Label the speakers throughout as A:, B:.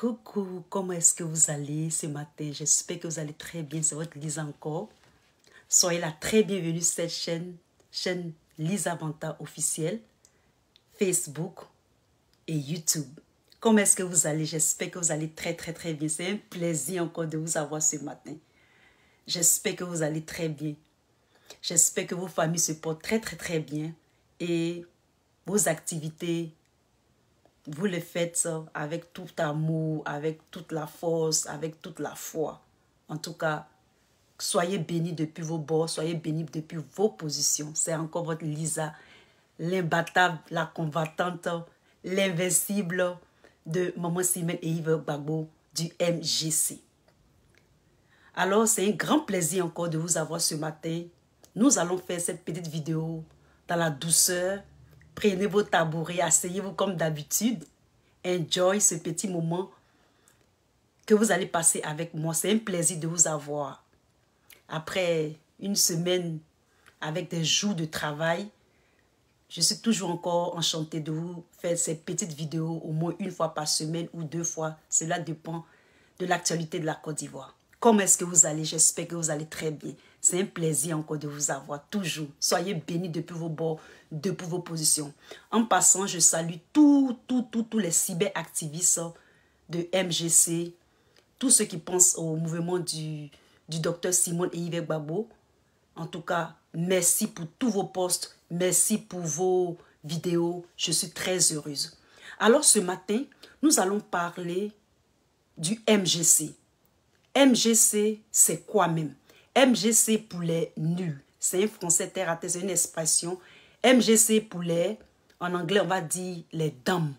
A: Coucou, comment est-ce que vous allez ce matin? J'espère que vous allez très bien, c'est votre Lisa encore. Soyez la très bienvenue sur cette chaîne Lisa Vanta officielle, Facebook et YouTube. Comment est-ce que vous allez? J'espère que vous allez très bien. C'est un plaisir encore de vous avoir ce matin. J'espère que vous allez très bien. J'espère que vos familles se portent très bien et vos activités, vous les faites avec tout amour, avec toute la force, avec toute la foi. En tout cas, soyez bénis depuis vos bords, soyez bénis depuis vos positions. C'est encore votre Lisa, l'imbattable, la combattante, l'invincible de Maman Simène et Yves Gbagbo du MGC. Alors, c'est un grand plaisir encore de vous avoir ce matin. Nous allons faire cette petite vidéo dans la douceur. Prenez vos tabourets, asseyez-vous comme d'habitude. Enjoy ce petit moment que vous allez passer avec moi. C'est un plaisir de vous avoir. Après une semaine avec des jours de travail, je suis toujours encore enchantée de vous faire ces petites vidéos au moins une fois par semaine ou 2 fois. Cela dépend de l'actualité de la Côte d'Ivoire. Comment est-ce que vous allez? J'espère que vous allez très bien. C'est un plaisir encore de vous avoir, toujours. Soyez bénis depuis vos bords, depuis vos positions. En passant, je salue tous les cyberactivistes de MGC, tous ceux qui pensent au mouvement du docteur Simone et Yves Gbagbo. En tout cas, merci pour tous vos posts, merci pour vos vidéos. Je suis très heureuse. Alors ce matin, nous allons parler du MGC. MGC, c'est quoi même? MGC pour les nuls. C'est un français terre à terre, c'est une expression. MGC pour les, en anglais, on va dire les dames.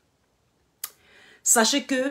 A: Sachez que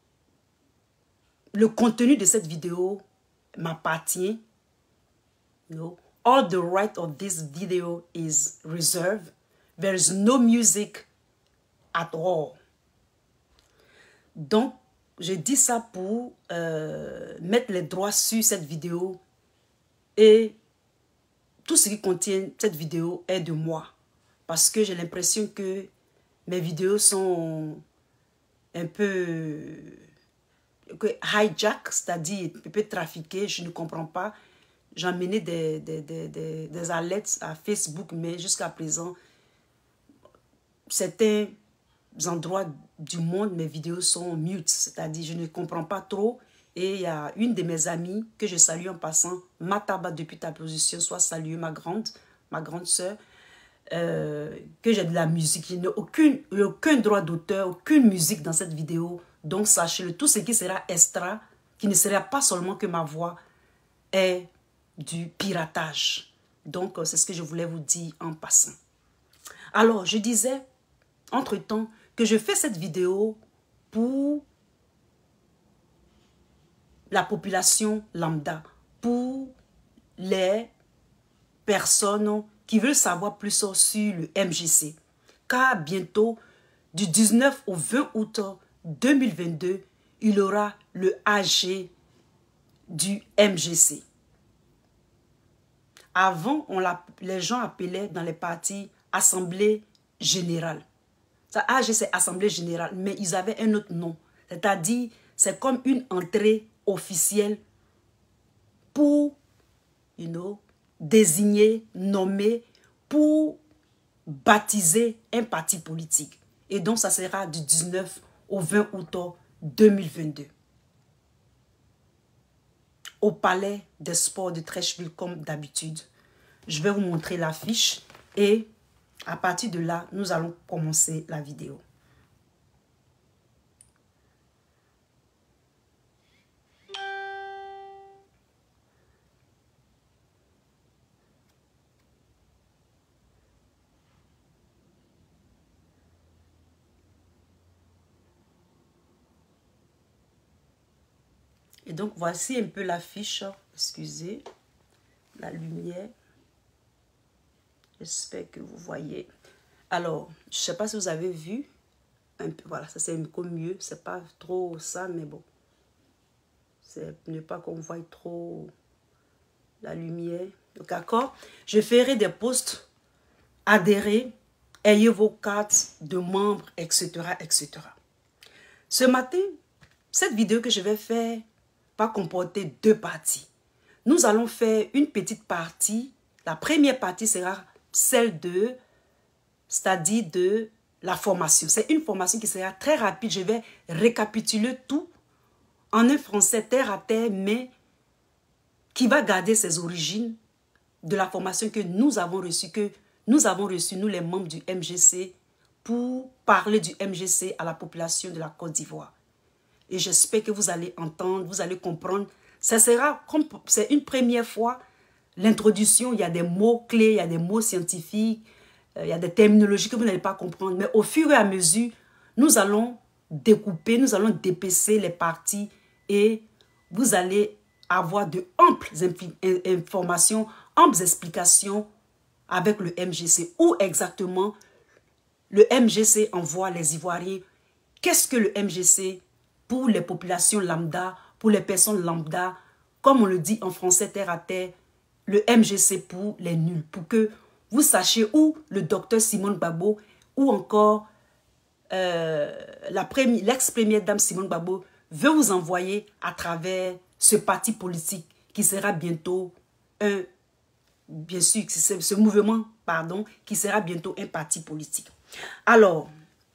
A: le contenu de cette vidéo m'appartient. No. All the right of this video is reserved. There is no music at all. Donc, je dis ça pour mettre les droits sur cette vidéo et tout ce qui contient cette vidéo est de moi. Parce que j'ai l'impression que mes vidéos sont un peu hijack, c'est-à-dire un peu trafiquées, je ne comprends pas. J'ai emmené des alertes à Facebook, mais jusqu'à présent, certains endroits du monde, mes vidéos sont mute, c'est-à-dire je ne comprends pas trop. Et il y a une de mes amies que je salue en passant, Mataba depuis ta position, soit saluer ma grande soeur, que j'ai de la musique. Il n'y a aucun droit d'auteur, aucune musique dans cette vidéo. Donc sachez-le, tout ce qui sera extra, qui ne sera pas seulement que ma voix, est du piratage. Donc c'est ce que je voulais vous dire en passant. Alors je disais, entre-temps, que je fais cette vidéo pour la population lambda, pour les personnes qui veulent savoir plus sur le MGC. Car bientôt, du 19 au 20 août 2022, il y aura le AG du MGC. Avant, les gens appelaient dans les partis Assemblée Générale. AG, c'est Assemblée Générale, mais ils avaient un autre nom. C'est-à-dire, c'est comme une entrée officielle pour, désigner, nommer, pour baptiser un parti politique. Et donc, ça sera du 19 au 20 août 2022. Au Palais des Sports de Trècheville, comme d'habitude. Je vais vous montrer l'affiche et à partir de là, nous allons commencer la vidéo. Et donc, voici un peu l'affiche. Excusez la lumière. J'espère que vous voyez. Alors, je ne sais pas si vous avez vu. Un peu, voilà, ça c'est un peu mieux. C'est pas trop ça, mais bon. C'est ne pas qu'on voie trop la lumière. D'accord? Je ferai des posts. Adhérez. Ayez vos cartes de membres, etc., etc. Ce matin, cette vidéo que je vais faire va comporter deux parties. Nous allons faire une petite partie. La première partie sera celle de, c'est-à-dire de la formation. C'est une formation qui sera très rapide. Je vais récapituler tout en un français terre à terre, mais qui va garder ses origines de la formation que nous avons reçue, nous les membres du MGC, pour parler du MGC à la population de la Côte d'Ivoire. Et j'espère que vous allez entendre, vous allez comprendre. Ça sera, comme c'est une première fois, l'introduction, il y a des mots clés, il y a des mots scientifiques, il y a des terminologies que vous n'allez pas comprendre. Mais au fur et à mesure, nous allons découper, nous allons dépecer les parties et vous allez avoir de amples informations, amples explications avec le MGC. Où exactement le MGC envoie les Ivoiriens. Qu'est-ce que le MGC pour les populations lambda, pour les personnes lambda, comme on le dit en français terre à terre, le MGC pour les nuls, pour que vous sachiez où le docteur Simone Gbagbo ou encore l'ex-première dame Simone Gbagbo veut vous envoyer à travers ce parti politique qui sera bientôt bien sûr, ce mouvement, pardon, qui sera bientôt un parti politique. Alors,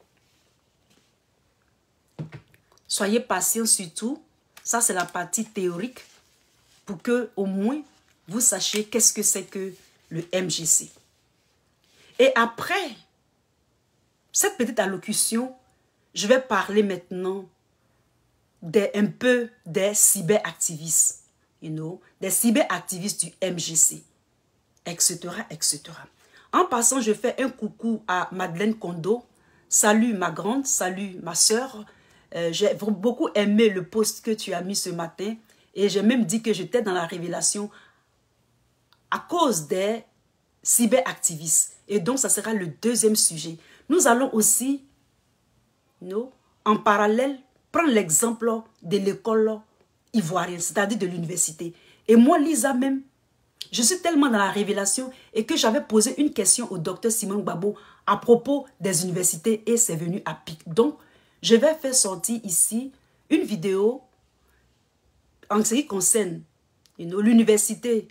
A: soyez patients surtout. Ça, c'est la partie théorique pour que au moins vous sachiez qu'est-ce que c'est que le MGC. Et après cette petite allocution, je vais parler maintenant un peu des cyberactivistes, des cyberactivistes du MGC, etc., etc. En passant, je fais un coucou à Madeleine Kondo. Salut ma grande, salut ma soeur. J'ai beaucoup aimé le post que tu as mis ce matin et j'ai même dit que j'étais dans la révélation à cause des cyberactivistes. Et donc, ça sera le deuxième sujet. Nous allons aussi, en parallèle, prendre l'exemple de l'école ivoirienne, c'est-à-dire de l'université. Et moi, Lisa même, je suis tellement dans la révélation et que j'avais posé une question au docteur Simone Gbagbo à propos des universités et c'est venu à pic. Donc, je vais faire sortir ici une vidéo en ce qui concerne l'université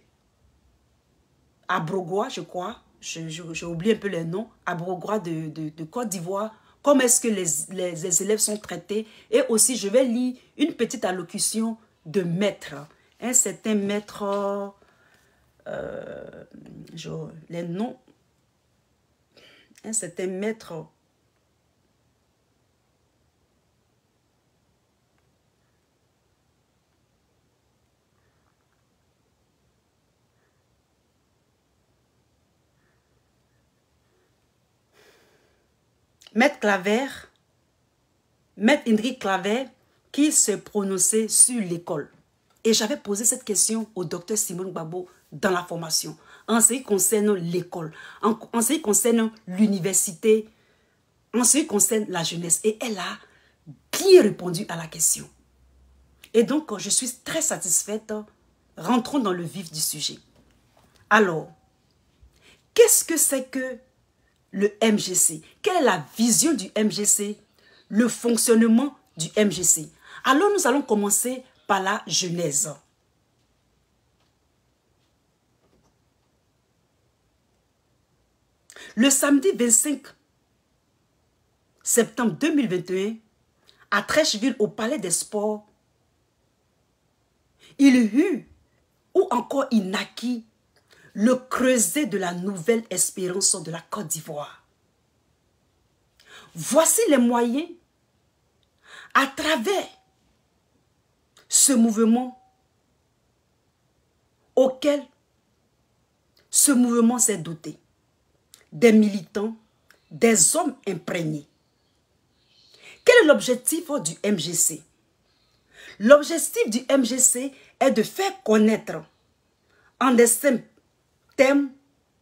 A: à Brogoua, je crois. J'ai oublié un peu les noms. À Brogoua de Côte d'Ivoire. Comment est-ce que les élèves sont traités. Et aussi, je vais lire une petite allocution de maître. Un certain maître... les noms, un certain maître, Maître Claver, Maître Indri Claver, qui se prononçait sur l'école. Et j'avais posé cette question au docteur Simone Gbagbo dans la formation, en ce qui concerne l'école, en ce qui concerne l'université, en ce qui concerne la jeunesse. Et elle a bien répondu à la question. Et donc, je suis très satisfaite. Rentrons dans le vif du sujet. Alors, qu'est-ce que c'est que le MGC? Quelle est la vision du MGC? Le fonctionnement du MGC? Alors, nous allons commencer par la genèse. Le samedi 25 septembre 2021, à Trècheville, au Palais des Sports, il eut, ou encore il naquit, le creuset de la nouvelle espérance de la Côte d'Ivoire. Voici les moyens à travers ce mouvement auquel ce mouvement s'est doté. Des militants, des hommes imprégnés. Quel est l'objectif du MGC? L'objectif du MGC est de faire connaître en des simples termes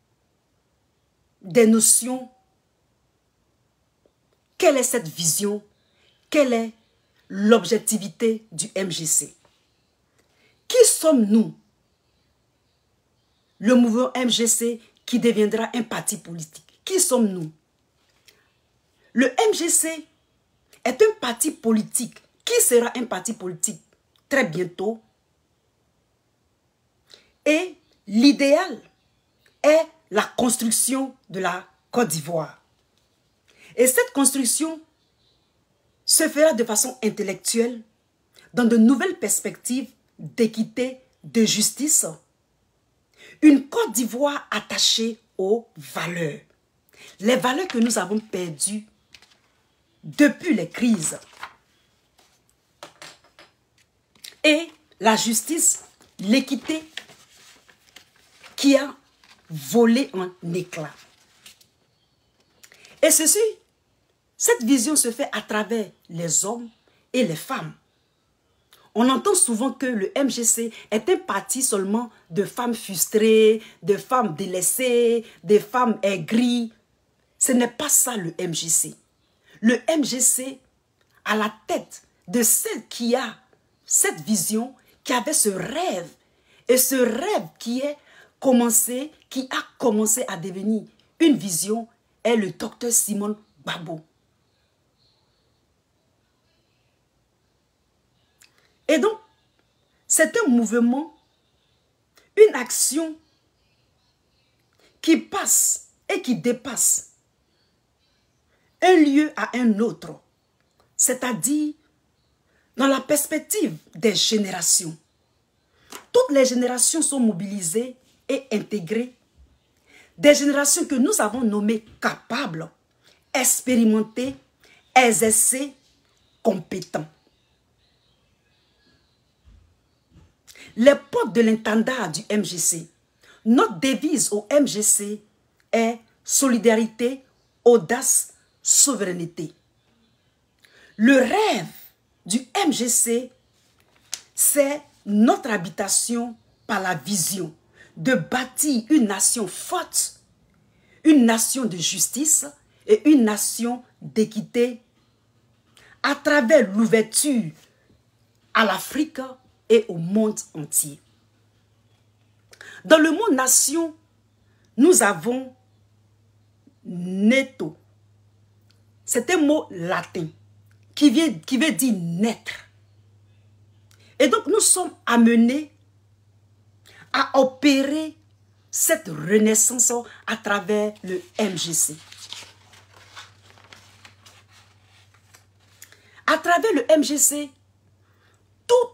A: des notions. Quelle est cette vision? Quelle est l'objectivité du MGC? Qui sommes-nous? Le mouvement MGC qui deviendra un parti politique. Qui sommes-nous? Le MGC est un parti politique qui sera un parti politique très bientôt. Et l'idéal est la construction de la Côte d'Ivoire. Et cette construction se fera de façon intellectuelle, dans de nouvelles perspectives d'équité, de justice. Une Côte d'Ivoire attachée aux valeurs. Les valeurs que nous avons perdues depuis les crises. Et la justice, l'équité qui a volé en éclats. Et cette vision se fait à travers les hommes et les femmes. On entend souvent que le MGC est un parti seulement de femmes frustrées, de femmes délaissées, de femmes aigries. Ce n'est pas ça le MGC. Le MGC, à la tête de celle qui a cette vision, qui avait ce rêve, et ce rêve qui a commencé à devenir une vision, est le docteur Simone Gbagbo. Et donc, c'est un mouvement, une action qui passe et qui dépasse un lieu à un autre, c'est-à-dire dans la perspective des générations. Toutes les générations sont mobilisées et intégrées. Des générations que nous avons nommées capables, expérimentées, exercées, compétentes. Les portes de l'intendant du MGC. Notre devise au MGC est solidarité, audace, souveraineté. Le rêve du MGC, c'est notre habitation par la vision de bâtir une nation forte, une nation de justice et une nation d'équité à travers l'ouverture à l'Afrique et au monde entier. Dans le mot nation, nous avons netto. C'est un mot latin qui veut dire naître. Et donc nous sommes amenés à opérer cette renaissance à travers le MGC. À travers le MGC, toutes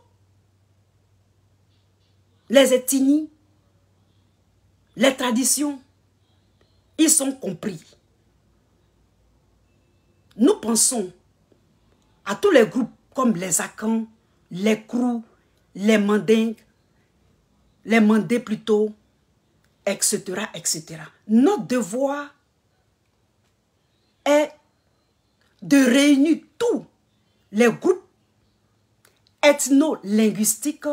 A: les ethnies, les traditions, ils sont compris. Nous pensons à tous les groupes comme les Akans, les Krou, les Mandingues, les Mandés plutôt, etc., etc. Notre devoir est de réunir tous les groupes ethno-linguistiques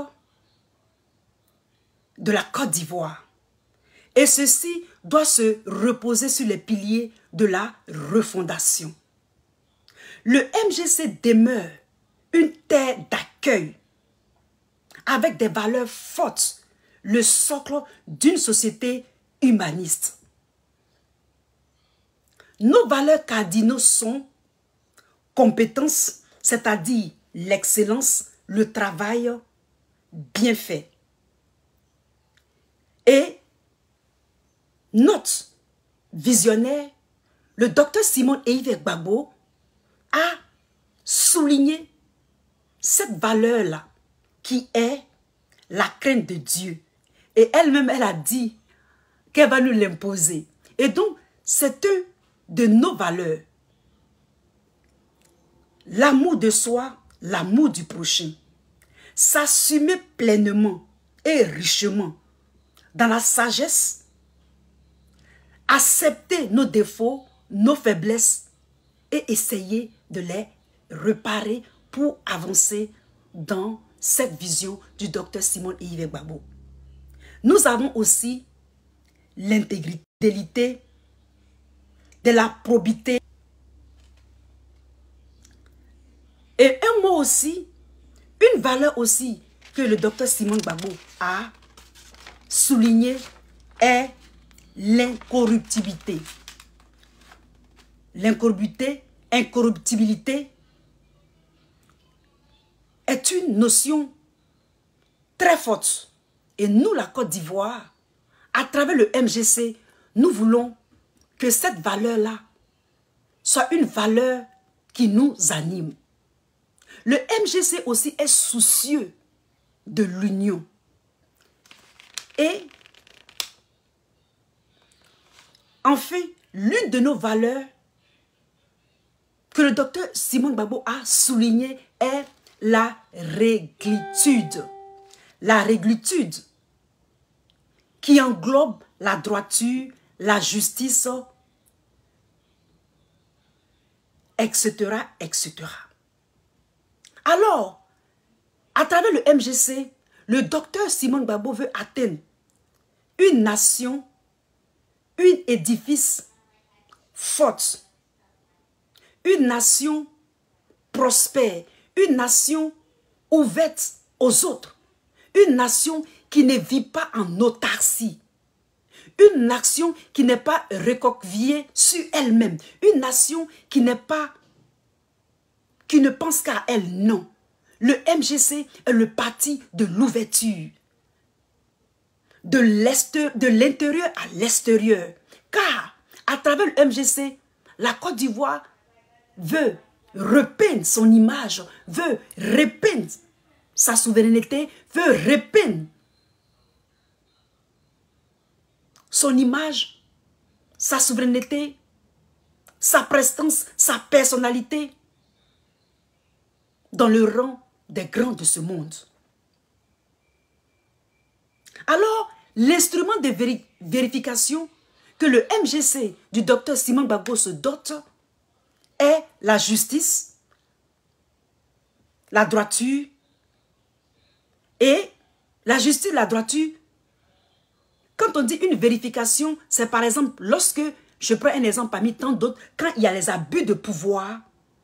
A: de la Côte d'Ivoire. Et ceci doit se reposer sur les piliers de la refondation. Le MGC demeure une terre d'accueil avec des valeurs fortes, le socle d'une société humaniste. Nos valeurs cardinaux sont compétence, c'est-à-dire l'excellence, le travail bien fait. Et notre visionnaire, le docteur Simone Gbagbo, a souligné cette valeur-là qui est la crainte de Dieu. Et elle-même, elle a dit qu'elle va nous l'imposer. Et donc, c'est une de nos valeurs. L'amour de soi, l'amour du prochain. S'assumer pleinement et richement dans la sagesse. Accepter nos défauts, nos faiblesses et essayer de les réparer pour avancer dans cette vision du docteur Simone Gbagbo. Nous avons aussi l'intégrité, de la probité. Et un mot aussi, une valeur aussi que le docteur Simone Gbagbo a souligné est l'incorruptibilité. L'incorruptibilité est une notion très forte. Et nous, la Côte d'Ivoire, à travers le MGC, nous voulons que cette valeur-là soit une valeur qui nous anime. Le MGC aussi est soucieux de l'union. Et enfin, l'une de nos valeurs que le docteur Simone Gbagbo a souligné est la réglitude. La réglitude qui englobe la droiture, la justice, etc., etc. Alors, à travers le MGC, le docteur Simone Gbagbo veut atteindre une nation, un édifice forte, une nation prospère, une nation ouverte aux autres, une nation qui ne vit pas en autarcie, une nation qui n'est pas recroquevillée sur elle-même, une nation qui n'est pas, qui ne pense qu'à elle, non. Le MGC est le parti de l'ouverture, de l'intérieur à l'extérieur. Car, à travers le MGC, la Côte d'Ivoire veut repeindre son image, veut repeindre sa souveraineté, veut repeindre son image, sa souveraineté, sa prestance, sa personnalité dans le rang des grands de ce monde. Alors, l'instrument de vérification que le MGC du docteur Simone Gbagbo se dote est la justice, la droiture, et la justice, la droiture. Quand on dit une vérification, c'est par exemple lorsque, je prends un exemple parmi tant d'autres, quand il y a les abus de pouvoir,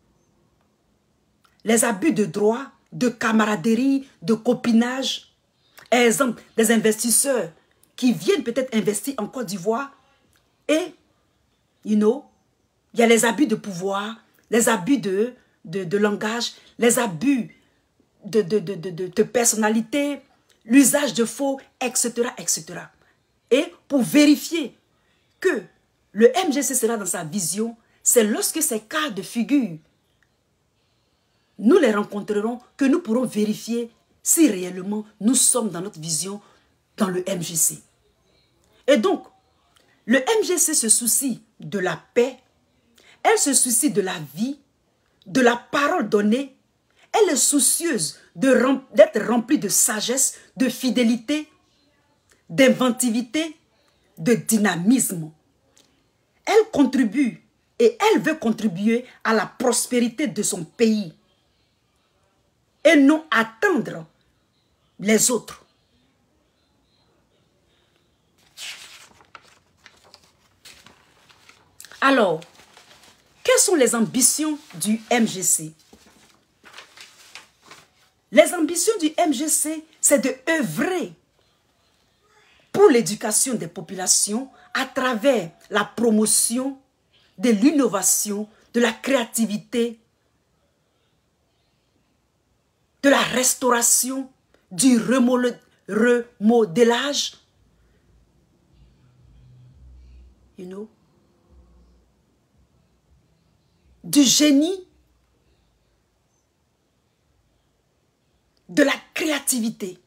A: les abus de droit, de camaraderie, de copinage. Exemple, des investisseurs qui viennent peut-être investir en Côte d'Ivoire et, il y a les abus de pouvoir, les abus de langage, les abus de personnalité, l'usage de faux, etc., etc. Et pour vérifier que le MGC sera dans sa vision, c'est lorsque ces cas de figure, nous les rencontrerons, que nous pourrons vérifier si réellement nous sommes dans notre vision dans le MGC. Et donc, le MGC se soucie de la paix, elle se soucie de la vie, de la parole donnée, elle est soucieuse d'être remplie de sagesse, de fidélité, d'inventivité, de dynamisme. Elle contribue et elle veut contribuer à la prospérité de son pays et non attendre les autres. Alors, quelles sont les ambitions du MGC? Les ambitions du MGC, c'est de œuvrer pour l'éducation des populations à travers la promotion de l'innovation, de la créativité, de la restauration, du remodelage, du génie, de la créativité.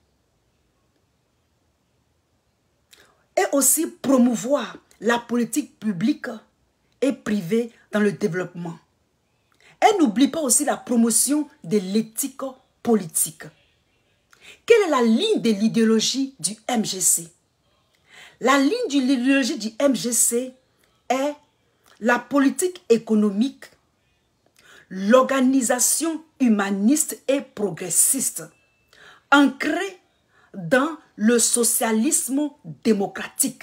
A: Et aussi promouvoir la politique publique et privée dans le développement. Elle n'oublie pas aussi la promotion de l'éthique politique. Quelle est la ligne de l'idéologie du MGC? La ligne de l'idéologie du MGC est la politique économique, l'organisation humaniste et progressiste, ancrée dans le socialisme démocratique.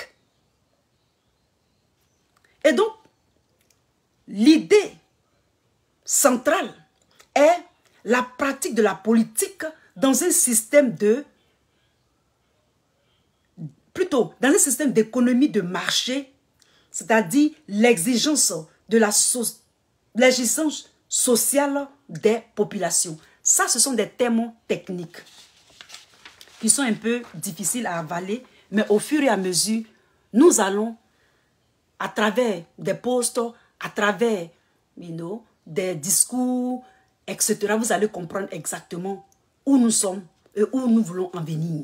A: Et donc, l'idée centrale est la pratique de la politique dans un système d'économie de marché, c'est-à-dire l'exigence sociale des populations. Ça, ce sont des termes techniques qui sont un peu difficiles à avaler, mais au fur et à mesure, nous allons, à travers des posts, à travers des discours, etc., vous allez comprendre exactement où nous sommes et où nous voulons en venir.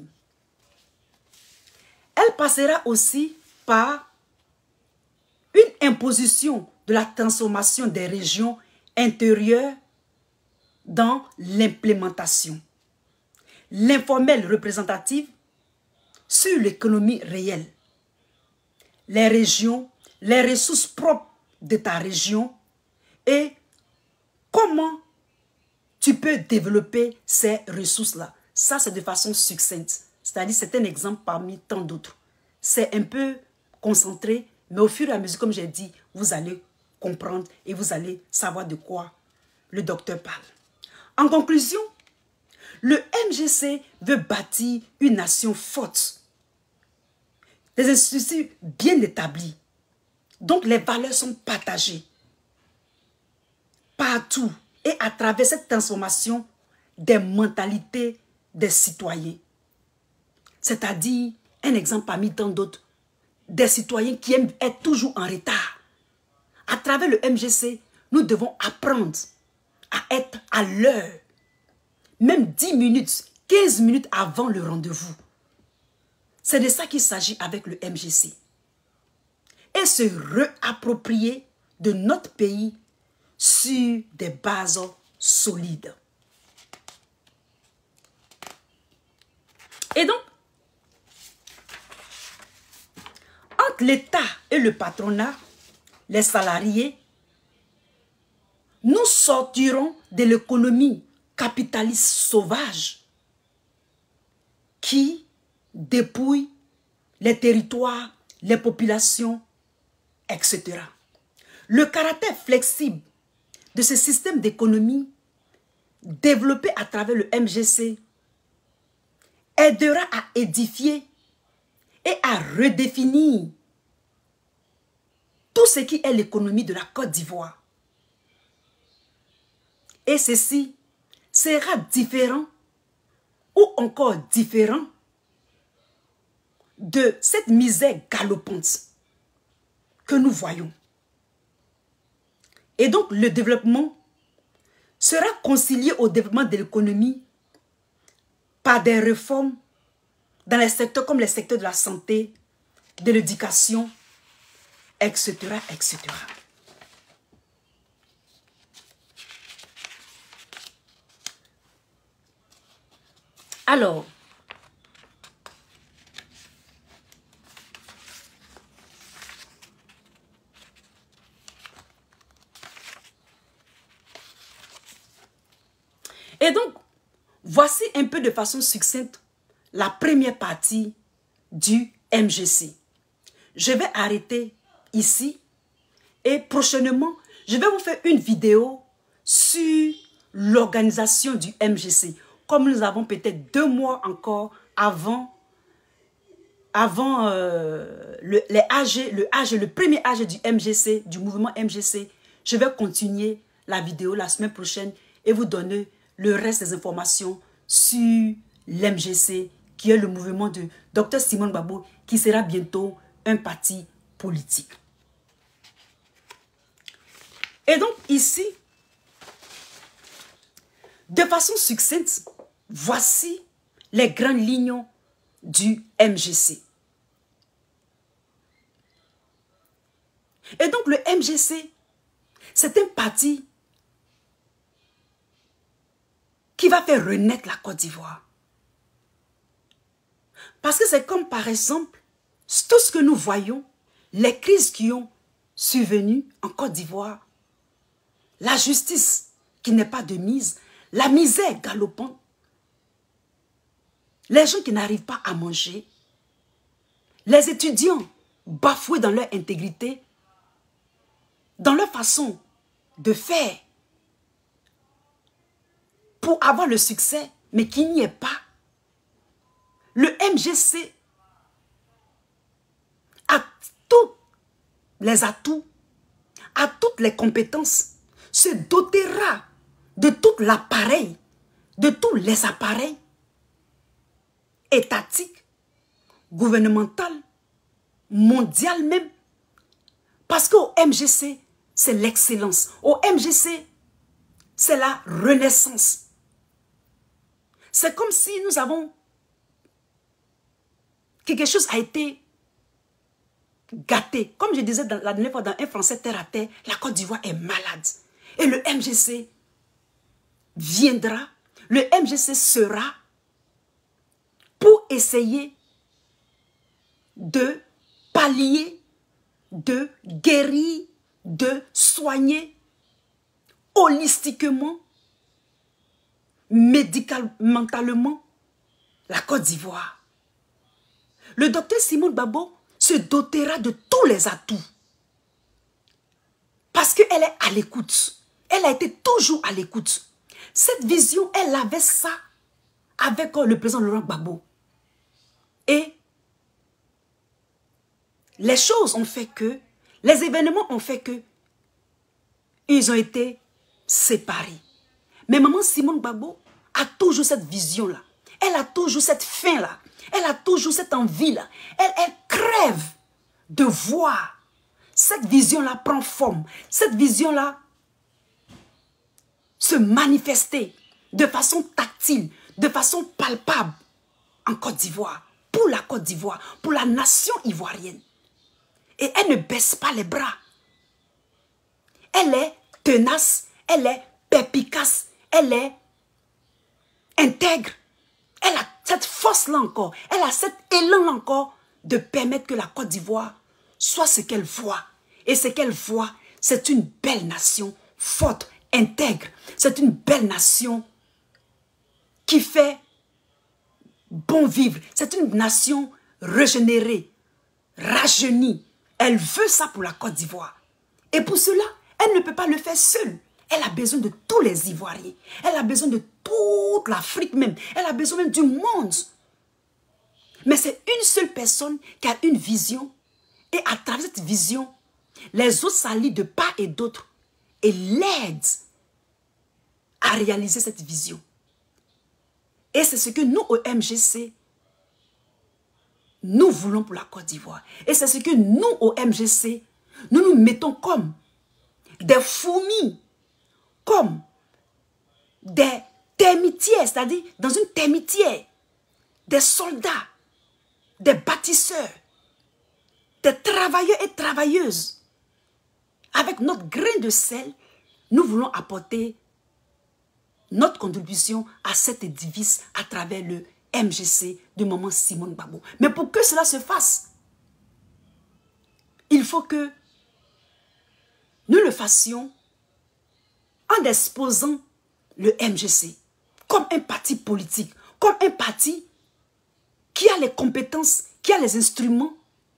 A: Elle passera aussi par une imposition de la transformation des régions intérieures dans l'implémentation. L'informel représentative sur l'économie réelle. Les régions, les ressources propres de ta région et comment tu peux développer ces ressources-là. Ça, c'est de façon succincte. C'est-à-dire, c'est un exemple parmi tant d'autres. C'est un peu concentré, mais au fur et à mesure, comme j'ai dit, vous allez comprendre et vous allez savoir de quoi le docteur parle. En conclusion, le MGC veut bâtir une nation forte, des institutions bien établies. Donc, les valeurs sont partagées partout et à travers cette transformation des mentalités des citoyens. C'est-à-dire, un exemple parmi tant d'autres, des citoyens qui aiment être toujours en retard. À travers le MGC, nous devons apprendre à être à l'heure, même 10 minutes, 15 minutes avant le rendez-vous. C'est de ça qu'il s'agit avec le MGC. Et se réapproprier de notre pays sur des bases solides. Et donc, entre l'État et le patronat, les salariés, nous sortirons de l'économie capitaliste sauvage qui dépouille les territoires, les populations, etc. Le caractère flexible de ce système d'économie développé à travers le MGC aidera à édifier et à redéfinir tout ce qui est l'économie de la Côte d'Ivoire. Et ceci sera différent ou encore différent de cette misère galopante que nous voyons. Et donc le développement sera concilié au développement de l'économie par des réformes dans les secteurs comme les secteurs de la santé, de l'éducation, etc., etc. Alors, et donc, voici un peu de façon succincte la première partie du MGC. Je vais arrêter ici et prochainement, je vais vous faire une vidéo sur l'organisation du MGC. Comme nous avons peut-être 2 mois encore avant le premier AG du MGC, du mouvement MGC, je vais continuer la vidéo la semaine prochaine et vous donner le reste des informations sur l'MGC, qui est le mouvement de Dr Simone Gbagbo, qui sera bientôt un parti politique. Et donc ici, de façon succincte, voici les grandes lignes du MGC. Et donc le MGC, c'est un parti qui va faire renaître la Côte d'Ivoire. Parce que c'est comme par exemple, tout ce que nous voyons, les crises qui ont survenu en Côte d'Ivoire, la justice qui n'est pas de mise, la misère galopante, les gens qui n'arrivent pas à manger, les étudiants bafoués dans leur intégrité, dans leur façon de faire pour avoir le succès, mais qui n'y est pas. Le MGC a tous les atouts, a toutes les compétences, se dotera de tout l'appareil de tous les appareils étatiques, gouvernementaux, mondiaux même. Parce qu'au MGC, c'est l'excellence. Au MGC, c'est la renaissance. C'est comme si nous avons... Quelque chose a été gâté. Comme je disais la dernière fois dans Un Français terre à terre, la Côte d'Ivoire est malade. Et le MGC viendra, le MGC sera pour essayer de pallier, de guérir, de soigner holistiquement, médicalement la Côte d'Ivoire. Le docteur Simone Gbagbo se dotera de tous les atouts. Parce qu'elle est à l'écoute. Elle a été toujours à l'écoute. Cette vision, elle avait ça avec le président Laurent Gbagbo. Et les choses ont fait que, les événements ont fait que, ils ont été séparés. Mais maman Simone Gbagbo a toujours cette vision-là. Elle a toujours cette faim-là. Elle a toujours cette envie-là. Elle crève de voir. Cette vision-là prend forme. Cette vision-là se manifester de façon tactile, de façon palpable en Côte d'Ivoire. Pour la Côte d'Ivoire, pour la nation ivoirienne. Et elle ne baisse pas les bras. Elle est tenace, elle est perspicace, elle est intègre. Elle a cette force-là encore, elle a cet élan encore de permettre que la Côte d'Ivoire soit ce qu'elle voit. Et ce qu'elle voit, c'est une belle nation forte, intègre. C'est une belle nation qui fait bon vivre. C'est une nation régénérée, rajeunie. Elle veut ça pour la Côte d'Ivoire. Et pour cela, elle ne peut pas le faire seule. Elle a besoin de tous les Ivoiriens. Elle a besoin de toute l'Afrique même. Elle a besoin même du monde. Mais c'est une seule personne qui a une vision. Et à travers cette vision, les autres s'allient de part et d'autre et l'aident à réaliser cette vision. Et c'est ce que nous, au MGC, nous voulons pour la Côte d'Ivoire. Et c'est ce que nous, au MGC, nous nous mettons comme des fourmis, comme des termitières, c'est-à-dire dans une termitière, des soldats, des bâtisseurs, des travailleurs et travailleuses. Avec notre grain de sel, nous voulons apporter notre contribution à cet édifice à travers le MGC de maman Simone Gbagbo. Mais pour que cela se fasse, il faut que nous le fassions en exposant le MGC comme un parti politique, comme un parti qui a les compétences, qui a les instruments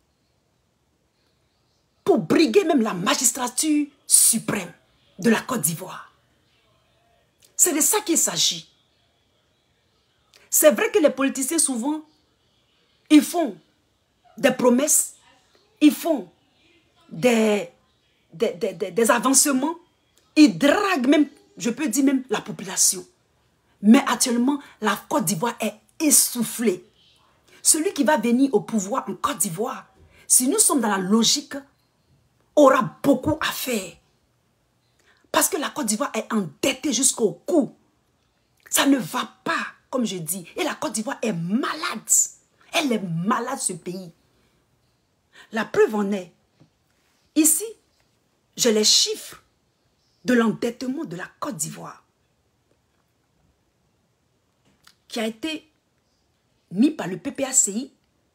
A: pour briguer même la magistrature suprême de la Côte d'Ivoire. C'est de ça qu'il s'agit. C'est vrai que les politiciens souvent, ils font des promesses, ils font des avancements, ils draguent même, je peux dire même la population. Mais actuellement, la Côte d'Ivoire est essoufflée. Celui qui va venir au pouvoir en Côte d'Ivoire, si nous sommes dans la logique, aura beaucoup à faire. Parce que la Côte d'Ivoire est endettée jusqu'au cou. Ça ne va pas, comme je dis. Et la Côte d'Ivoire est malade. Elle est malade, ce pays. La preuve en est, ici, j'ai les chiffres de l'endettement de la Côte d'Ivoire qui a été mis par le PPACI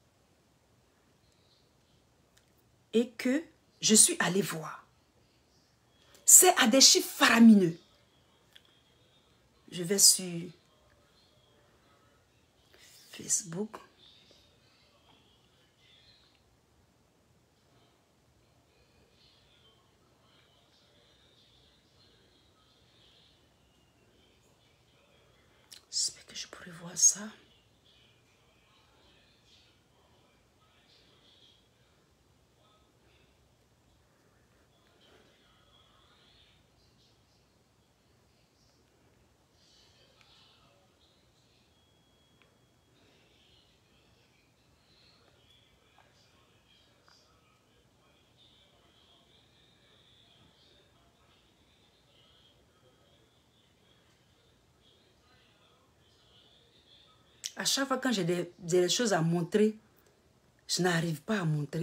A: et que je suis allée voir. C'est à des chiffres faramineux. Je vais sur Facebook. J'espère que je pourrais voir ça. À chaque fois quand j'ai des choses à montrer, je n'arrive pas à montrer.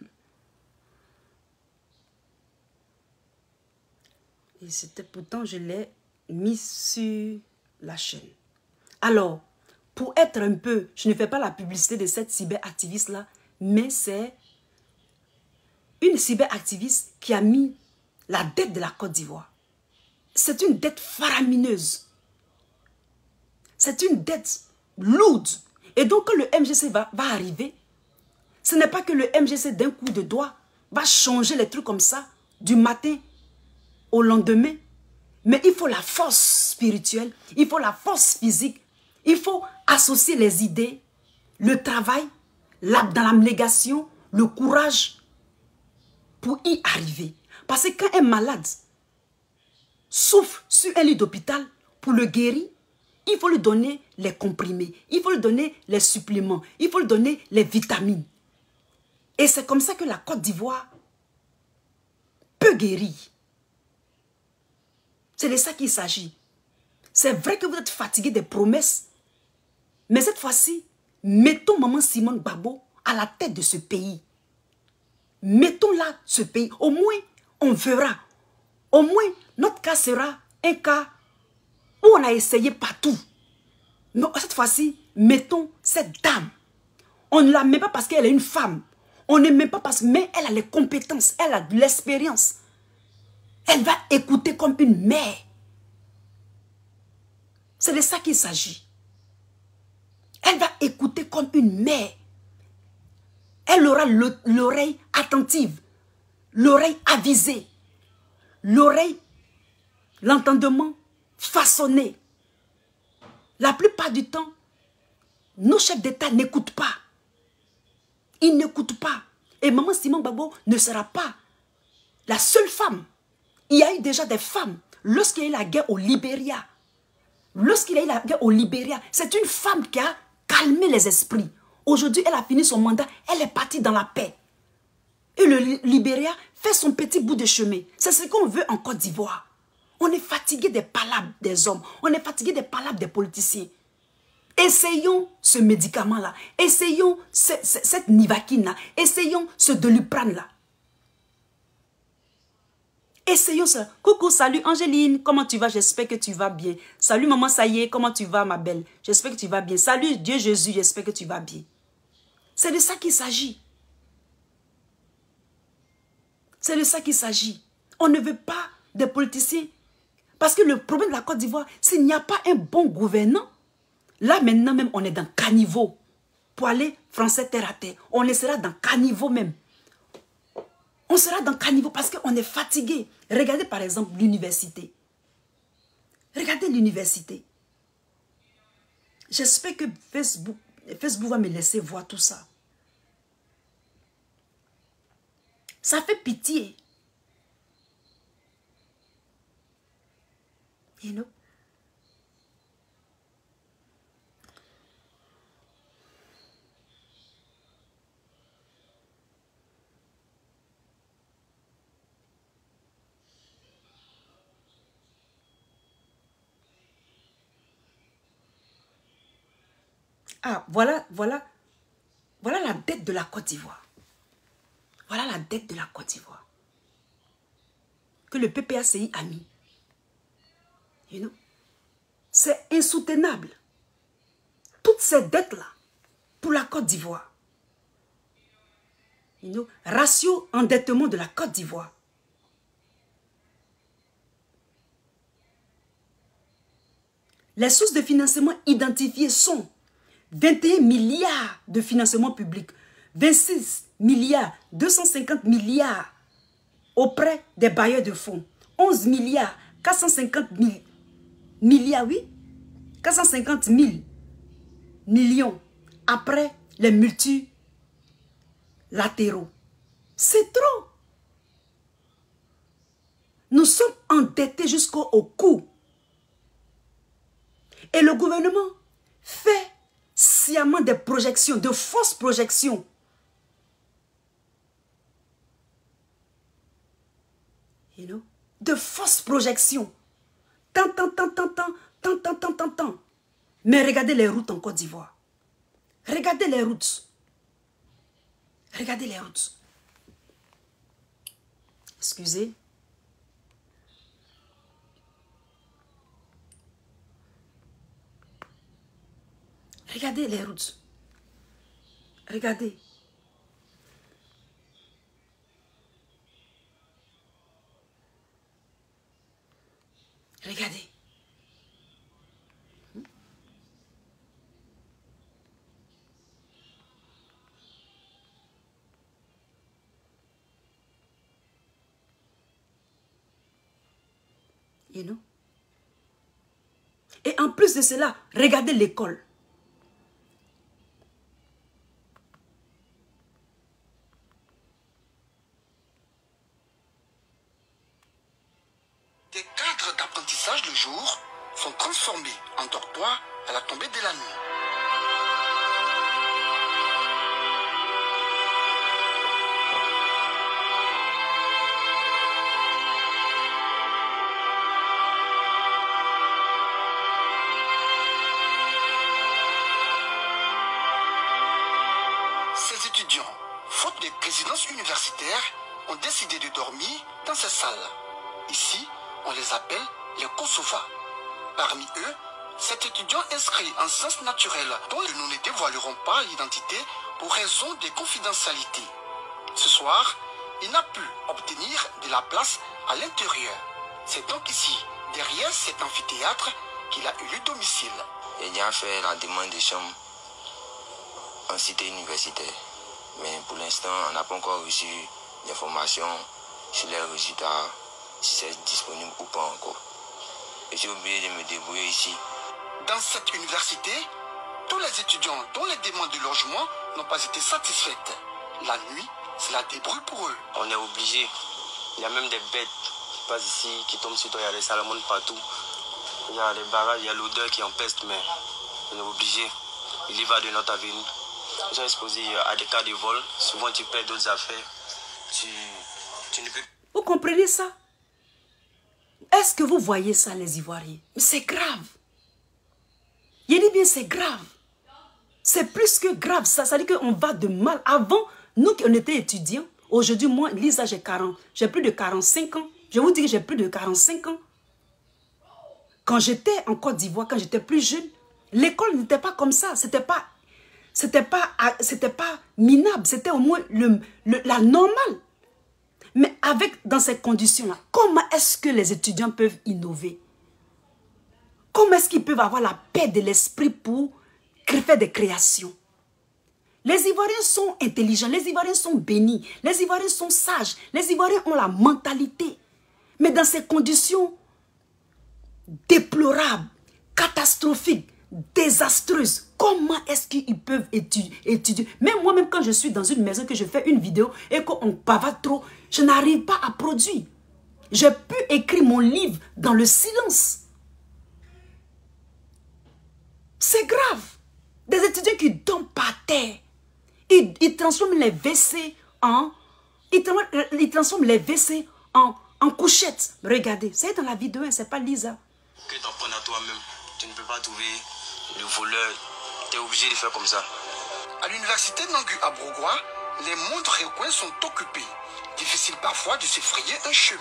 A: Et c'était pourtant, je l'ai mis sur la chaîne. Alors, pour être un peu, je ne fais pas la publicité de cette cyberactiviste-là, mais c'est une cyberactiviste qui a mis la dette de la Côte d'Ivoire. C'est une dette faramineuse. C'est une dette lourde. Et donc, quand le MGC va arriver, ce n'est pas que le MGC d'un coup de doigt va changer les trucs comme ça, du matin au lendemain. Mais il faut la force spirituelle, il faut la force physique, il faut associer les idées, le travail, dans l'abnégation, le courage pour y arriver. Parce que quand un malade souffre sur un lit d'hôpital, pour le guérir, il faut lui donner les comprimés, il faut lui donner les suppléments, il faut lui donner les vitamines. Et c'est comme ça que la Côte d'Ivoire peut guérir. C'est de ça qu'il s'agit. C'est vrai que vous êtes fatigué des promesses. Mais cette fois-ci, mettons Maman Simone Gbagbo à la tête de ce pays. Mettons-la ce pays. Au moins, on verra. Au moins, notre cas sera un cas où on a essayé partout. Mais cette fois-ci, mettons cette dame. On ne la met pas parce qu'elle est une femme. On ne met pas parce que... Mais elle a les compétences, elle a de l'expérience. Elle va écouter comme une mère. C'est de ça qu'il s'agit. Elle va écouter comme une mère. Elle aura l'oreille attentive, l'oreille avisée, l'oreille, l'entendement façonné. La plupart du temps, nos chefs d'État n'écoutent pas. Ils n'écoutent pas. Et Maman Simone Gbagbo ne sera pas la seule femme. Il y a eu déjà des femmes. Lorsqu'il y a eu la guerre au Libéria, c'est une femme qui a calmé les esprits. Aujourd'hui, elle a fini son mandat, elle est partie dans la paix. Et le Libéria fait son petit bout de chemin. C'est ce qu'on veut en Côte d'Ivoire. On est fatigué des palabres des hommes. On est fatigué des palabres des politiciens. Essayons ce médicament-là. Essayons cette Nivaquine-là. Essayons ce Doliprane-là. Essayons ça. Coucou, salut Angéline, comment tu vas? J'espère que tu vas bien. Salut maman, ça y est, comment tu vas ma belle? J'espère que tu vas bien. Salut Dieu Jésus, j'espère que tu vas bien. C'est de ça qu'il s'agit. C'est de ça qu'il s'agit. On ne veut pas des politiciens. Parce que le problème de la Côte d'Ivoire, s'il n'y a pas un bon gouvernant, là maintenant même on est dans caniveau. Pour aller français terre à terre, on sera dans caniveau même. On sera dans caniveau parce qu'on est fatigué. Regardez par exemple l'université. Regardez l'université. J'espère que Facebook va me laisser voir tout ça. Ça fait pitié. You know? Ah, voilà la dette de la Côte d'Ivoire. Voilà la dette de la Côte d'Ivoire. Que le PPACI a mis. You know? C'est insoutenable. Toutes ces dettes-là, pour la Côte d'Ivoire. You know? Ratio endettement de la Côte d'Ivoire. Les sources de financement identifiées sont 21 milliards de financement public, 26 milliards, 250 milliards auprès des bailleurs de fonds, 11 milliards, 450 milliards, oui, 450 000 millions après les multilatéraux. C'est trop. Nous sommes endettés jusqu'au cou. Et le gouvernement fait sciemment des projections, de fausses projections. You know? De fausses projections. Tant. Mais regardez les routes en Côte d'Ivoire. Regardez les routes. Regardez les routes. Excusez. Regardez les routes. Regardez. Regardez. You know? Et en plus de cela, regardez l'école.
B: Des cadres d'apprentissage le jour sont transformés en dortoirs à la tombée de la nuit. Ces étudiants, faute de résidences universitaires, ont décidé de dormir dans ces salles. Ici, on les appelle les Kosovas. Parmi eux, cet étudiant inscrit en sciences naturelles dont nous ne dévoilerons pas l'identité pour raison de confidentialité. Ce soir, il n'a pu obtenir de la place à l'intérieur. C'est donc ici, derrière cet amphithéâtre, qu'il a eu le domicile.
C: J'ai déjà fait la demande de chambre en cité universitaire. Mais pour l'instant, on n'a pas encore reçu d'informations sur les résultats, si c'est disponible ou pas encore. Et j'ai oublié de me débrouiller ici.
B: Dans cette université, tous les étudiants dont les demandes de logement n'ont pas été satisfaites. La nuit, c'est la débrouille pour eux.
D: On est obligé. Il y a même des bêtes qui passent ici, qui tombent sur toi. Il y a des salamandres partout. Il y a des barrages, il y a l'odeur qui empeste, mais on est obligé. Il y va de notre avenir. Nous sommes exposés à des cas de vol. Souvent, tu perds d'autres affaires. Tu ne peux...
A: Vous comprenez ça? Est-ce que vous voyez ça, les Ivoiriens? C'est grave. Il dit bien, c'est grave. C'est plus que grave. Ça veut dire qu'on va de mal. Avant, nous qui on était étudiants, aujourd'hui, moi, Lisa, j'ai plus de 45 ans. Je vous dis que j'ai plus de 45 ans. Quand j'étais en Côte d'Ivoire, quand j'étais plus jeune, l'école n'était pas comme ça. C'était pas minable. C'était au moins la normale. Mais dans ces conditions-là, comment est-ce que les étudiants peuvent innover? Comment est-ce qu'ils peuvent avoir la paix de l'esprit pour faire des créations? Les Ivoiriens sont intelligents, les Ivoiriens sont bénis, les Ivoiriens sont sages, les Ivoiriens ont la mentalité. Mais dans ces conditions déplorables, catastrophiques, désastreuses, comment est-ce qu'ils peuvent étudier? Même moi-même, quand je suis dans une maison, que je fais une vidéo et qu'on bavard trop, je n'arrive pas à produire. J'ai pu écrire mon livre dans le silence. C'est grave. Des étudiants qui dorment par terre. Ils transforment les WC en... Ils transforment les WC en couchettes. Regardez, c'est dans la vidéo, c'est pas Lisa.
D: Que t'en prennes à toi-même. Tu ne peux pas trouver le voleur. Tu es obligé de faire comme ça.
B: À l'université Nangu à Brogoua, les moindres recoins sont occupés. Difficile parfois de se frayer un chemin.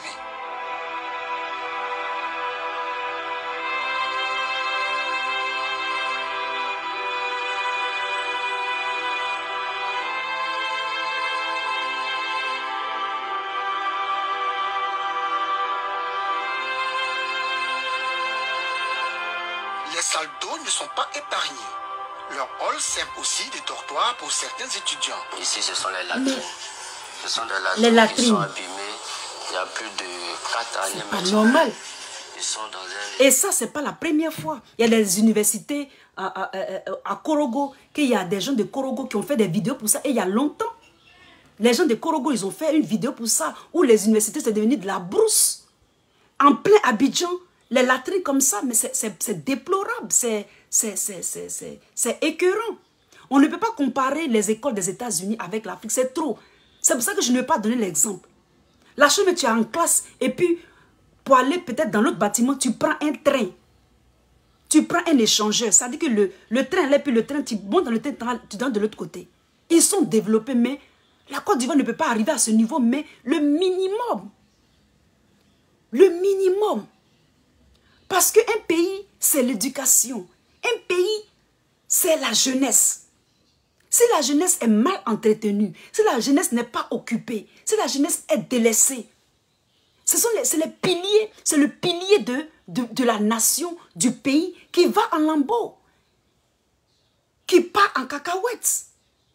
B: Les salles d'eau ne sont pas épargnées. Leurs halls servent aussi de dortoirs pour certains étudiants.
D: Ici, ce sont les latrines. Ce sont des
A: Les
D: latrines qui sont
A: latrines.
D: abîmées. Il y a plus de 4 années
A: C'est pas
D: maintenant.
A: normal.
D: Ils sont dans un...
A: Et ça, c'est pas la première fois. Il y a des universités à Korogo, qu'il y a des gens de Korogo qui ont fait des vidéos pour ça. Et il y a longtemps, les gens de Korogo, ils ont fait une vidéo pour ça, où les universités, c'est devenu de la brousse. En plein Abidjan, les latrines comme ça, mais c'est déplorable, c'est écœurant. On ne peut pas comparer les écoles des États-Unis avec l'Afrique, c'est trop. C'est pour ça que je ne vais pas donner l'exemple. La chambre, tu es en classe, et puis, pour aller peut-être dans l'autre bâtiment, tu prends un train. tu prends un échangeur, ça veut dire que le train là, puis le train, tu montes dans le train, tu donnes de l'autre côté. Ils sont développés, mais la Côte d'Ivoire ne peut pas arriver à ce niveau, mais le minimum. Le minimum. Parce qu'un pays, c'est l'éducation. Un pays, c'est la jeunesse. Si la jeunesse est mal entretenue, si la jeunesse n'est pas occupée, si la jeunesse est délaissée, c'est le pilier de la nation, du pays qui va en lambeaux, qui part en cacahuètes.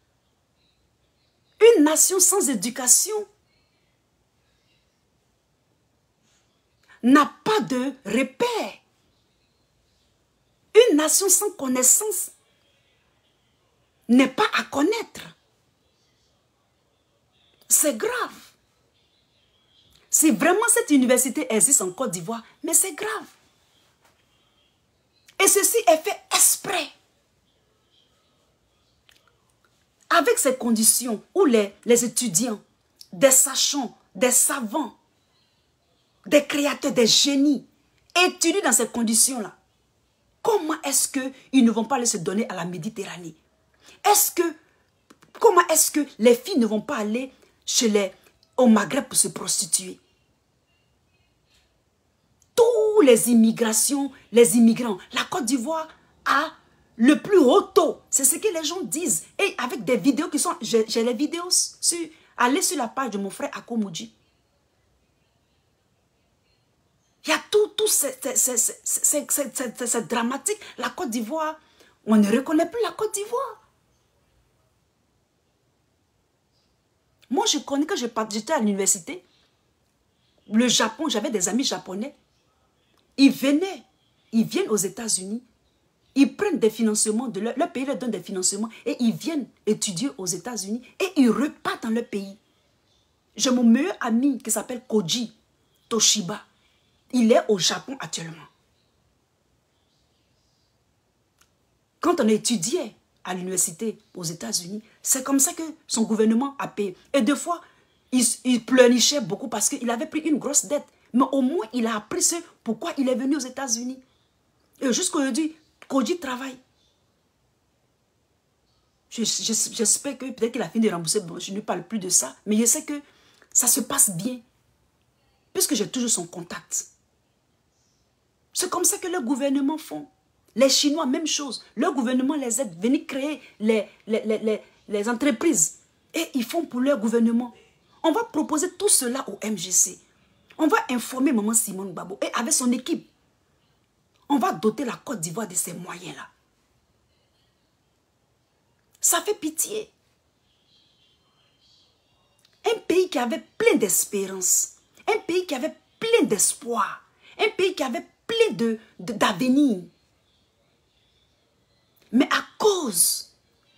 A: Une nation sans éducation n'a pas de repère. Une nation sans connaissance n'est pas à connaître. C'est grave. Si vraiment cette université existe en Côte d'Ivoire, mais c'est grave. Et ceci est fait exprès. Avec ces conditions où les étudiants, des sachants, des savants, des créateurs, des génies, étudient dans ces conditions-là, comment est-ce qu'ils ne vont pas aller se donner à la Méditerranée? Comment est-ce que les filles ne vont pas aller au Maghreb pour se prostituer? Tous les immigrants, la Côte d'Ivoire a le plus haut taux. C'est ce que les gens disent. Et avec des vidéos qui sont... J'ai les vidéos allez sur la page de mon frère Akomoudji. Il y a tout c'est dramatique. La Côte d'Ivoire, on ne reconnaît plus la Côte d'Ivoire. Moi, je connais quand j'étais à l'université, le Japon, j'avais des amis japonais. Ils viennent aux États-Unis. Ils prennent des financements, leur pays leur donne des financements et ils viennent étudier aux États-Unis et ils repartent dans leur pays. J'ai mon meilleur ami qui s'appelle Koji Toshiba. Il est au Japon actuellement. Quand on étudiait à l'université aux États-Unis, c'est comme ça que son gouvernement a payé. Et des fois, il pleurnichait beaucoup parce qu'il avait pris une grosse dette. Mais au moins, il a appris pourquoi il est venu aux États-Unis. Et jusqu'aujourd'hui, Koji travaille. J'espère que peut-être qu'il a fini de rembourser. Bon, je ne parle plus de ça. Mais je sais que ça se passe bien. Puisque j'ai toujours son contact. C'est comme ça que le gouvernement font. Les Chinois, même chose. Leur gouvernement les aide à venir créer les entreprises. Et ils font pour leur gouvernement. On va proposer tout cela au MGC. On va informer Maman Simone Gbagbo. Et avec son équipe, on va doter la Côte d'Ivoire de ces moyens-là. Ça fait pitié. Un pays qui avait plein d'espérance. Un pays qui avait plein d'espoir. Un pays qui avait plein d'avenir. Mais à cause,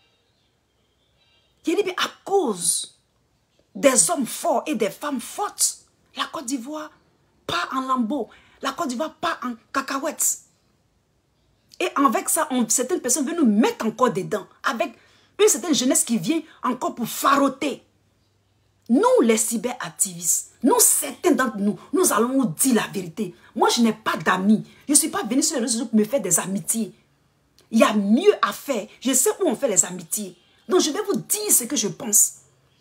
A: à cause des hommes forts et des femmes fortes, la Côte d'Ivoire part en lambeaux. La Côte d'Ivoire part en cacahuètes. Et avec ça, certaines personnes veulent nous mettre encore dedans. Avec une certaine jeunesse qui vient encore pour faroter. Nous, les cyberactivistes, nous, certains d'entre nous, nous allons nous dire la vérité. Moi, je n'ai pas d'amis. Je ne suis pas venu sur les réseaux sociaux pour me faire des amitiés. Il y a mieux à faire. Je sais où on fait les amitiés. Donc, je vais vous dire ce que je pense.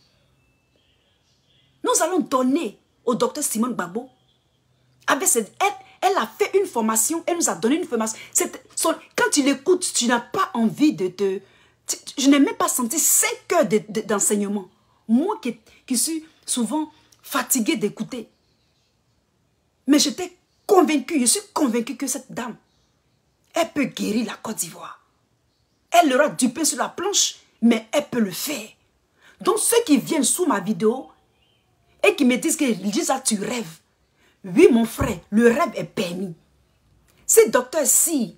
A: Nous allons donner au docteur Simone Gbagbo. Elle a fait une formation. Elle nous a donné une formation. Quand tu l'écoutes, tu n'as pas envie de te... Je n'ai même pas senti 5 heures d'enseignement. Moi qui suis souvent fatiguée d'écouter. Mais j'étais convaincue, je suis convaincue que cette dame, elle peut guérir la Côte d'Ivoire. Elle aura du pain sur la planche, mais elle peut le faire. Donc ceux qui viennent sous ma vidéo et qui me disent tu rêves. Oui mon frère, le rêve est permis. Si docteur Si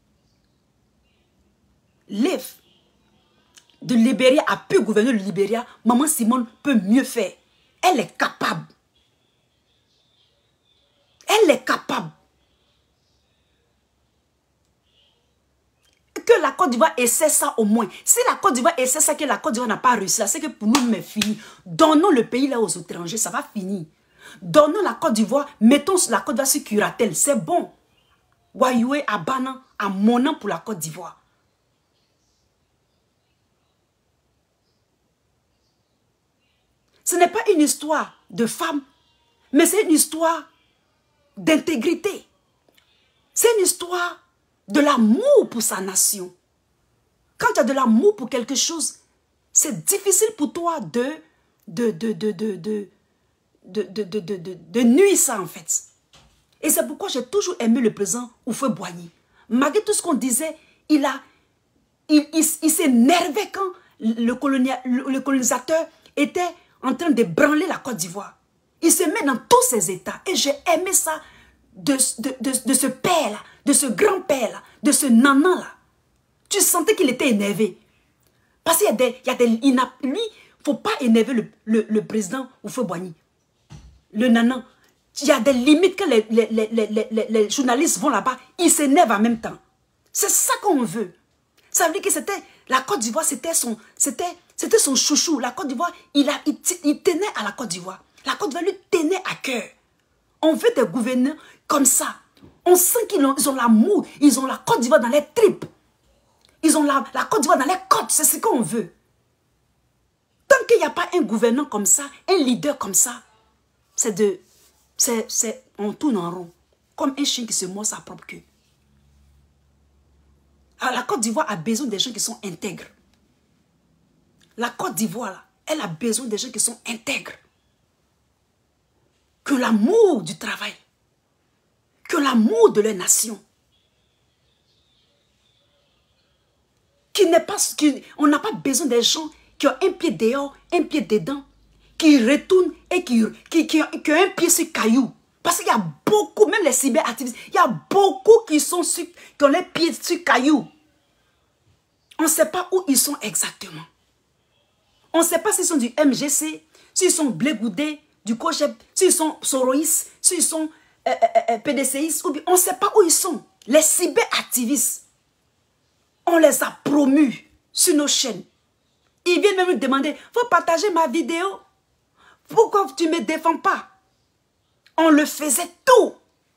A: Leaf de Libéria a pu gouverner le Libéria, Maman Simone peut mieux faire. Elle est capable. Elle est capable. Que la Côte d'Ivoire essaie ça au moins. Si la Côte d'Ivoire essaie ça, que la Côte d'Ivoire n'a pas réussi, c'est que pour nous, c'est fini. Donnons le pays là aux étrangers, ça va finir. Donnons la Côte d'Ivoire, mettons la Côte d'Ivoire sur curatelle, c'est bon. Wayoué, Abana, à mon nom pour la Côte d'Ivoire. Ce n'est pas une histoire de femme, mais c'est une histoire d'intégrité. C'est une histoire de l'amour pour sa nation. Quand tu as de l'amour pour quelque chose, c'est difficile pour toi de nuire ça en fait. Et c'est pourquoi j'ai toujours aimé le président Houphouët-Boigny. Malgré tout ce qu'on disait, il s'énervait quand le colonisateur était en train de branler la Côte d'Ivoire. Il se met dans tous ses états. Et j'ai aimé ça de ce père-là, de ce grand-père-là, de ce nanan-là. Tu sentais qu'il était énervé. Parce qu'il lui, il ne faut pas énerver le président Houphouët-Boigny. Le nanan. Il y a des limites que les journalistes vont là-bas, ils s'énervent en même temps. C'est ça qu'on veut. Ça veut dire que c'était la Côte d'Ivoire, c'était son chouchou. La Côte d'Ivoire, il tenait à la Côte d'Ivoire. La Côte d'Ivoire lui tenait à cœur. On veut des gouverneurs comme ça. On sent qu'ils ont l'amour, ils ont la Côte d'Ivoire dans les tripes. Ils ont la Côte d'Ivoire dans les côtes, c'est ce qu'on veut. Tant qu'il n'y a pas un gouverneur comme ça, un leader comme ça, on tourne en rond. Comme un chien qui se mord sa propre queue. Alors la Côte d'Ivoire a besoin des gens qui sont intègres. La Côte d'Ivoire, là, elle a besoin des gens qui sont intègres. Que l'amour du travail. Que l'amour de la nation. On n'a pas besoin des gens qui ont un pied dehors, un pied dedans, qui retournent et qui ont un pied sur caillou. Parce qu'il y a beaucoup, même les cyberactivistes, il y a beaucoup qui ont les pieds sur caillou. On ne sait pas où ils sont exactement. On ne sait pas s'ils sont du MGC, s'ils sont Blé Goudé, du COGEP, s'ils sont Soroïs, s'ils sont PDCistes, on ne sait pas où ils sont. Les cyberactivistes, on les a promus sur nos chaînes. Ils viennent même nous demander, il faut partager ma vidéo. Pourquoi tu ne me défends pas? On le faisait tout.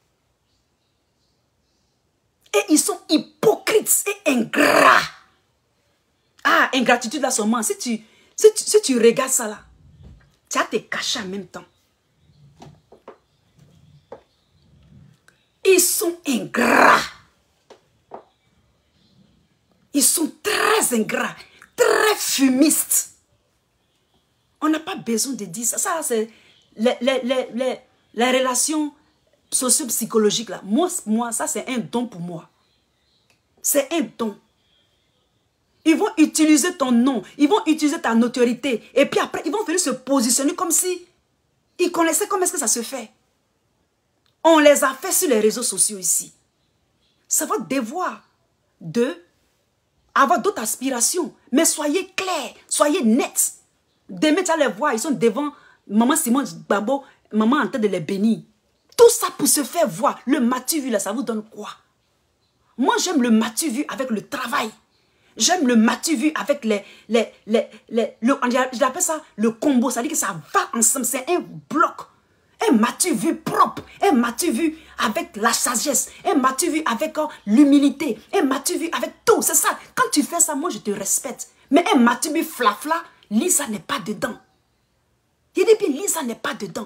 A: Et ils sont hypocrites et ingrats. Ah, ingratitude là seulement. Si tu regardes ça là, tu vas te cacher en même temps. Ils sont ingrats. Ils sont très ingrats, très fumistes. On n'a pas besoin de dire ça. Ça, c'est les relations socio-psychologiques là. Moi, ça, c'est un don pour moi. C'est un don. Ils vont utiliser ton nom, ils vont utiliser ta notoriété. Et puis après, ils vont venir se positionner comme si ils connaissaient comment est-ce que ça se fait. On les a fait sur les réseaux sociaux ici. C'est votre devoir d'avoir d'autres aspirations. Mais soyez clairs, soyez nets. Demain, tu vas les voir, ils sont devant maman Simone Babo, maman en train de les bénir. Tout ça pour se faire voir. Le matu vu là, ça vous donne quoi? Moi, j'aime le matu vu avec le travail. J'aime le matu vu avec j'appelle ça le combo. Ça veut dire que ça va ensemble. C'est un bloc. Un matu vu propre. Un matu vu avec la sagesse. Un matu vu avec l'humilité. Un matu vu avec tout. C'est ça. Quand tu fais ça, moi, je te respecte. Mais un matu vu flafla, Lisa n'est pas dedans. Il dit bien, Lisa n'est pas dedans.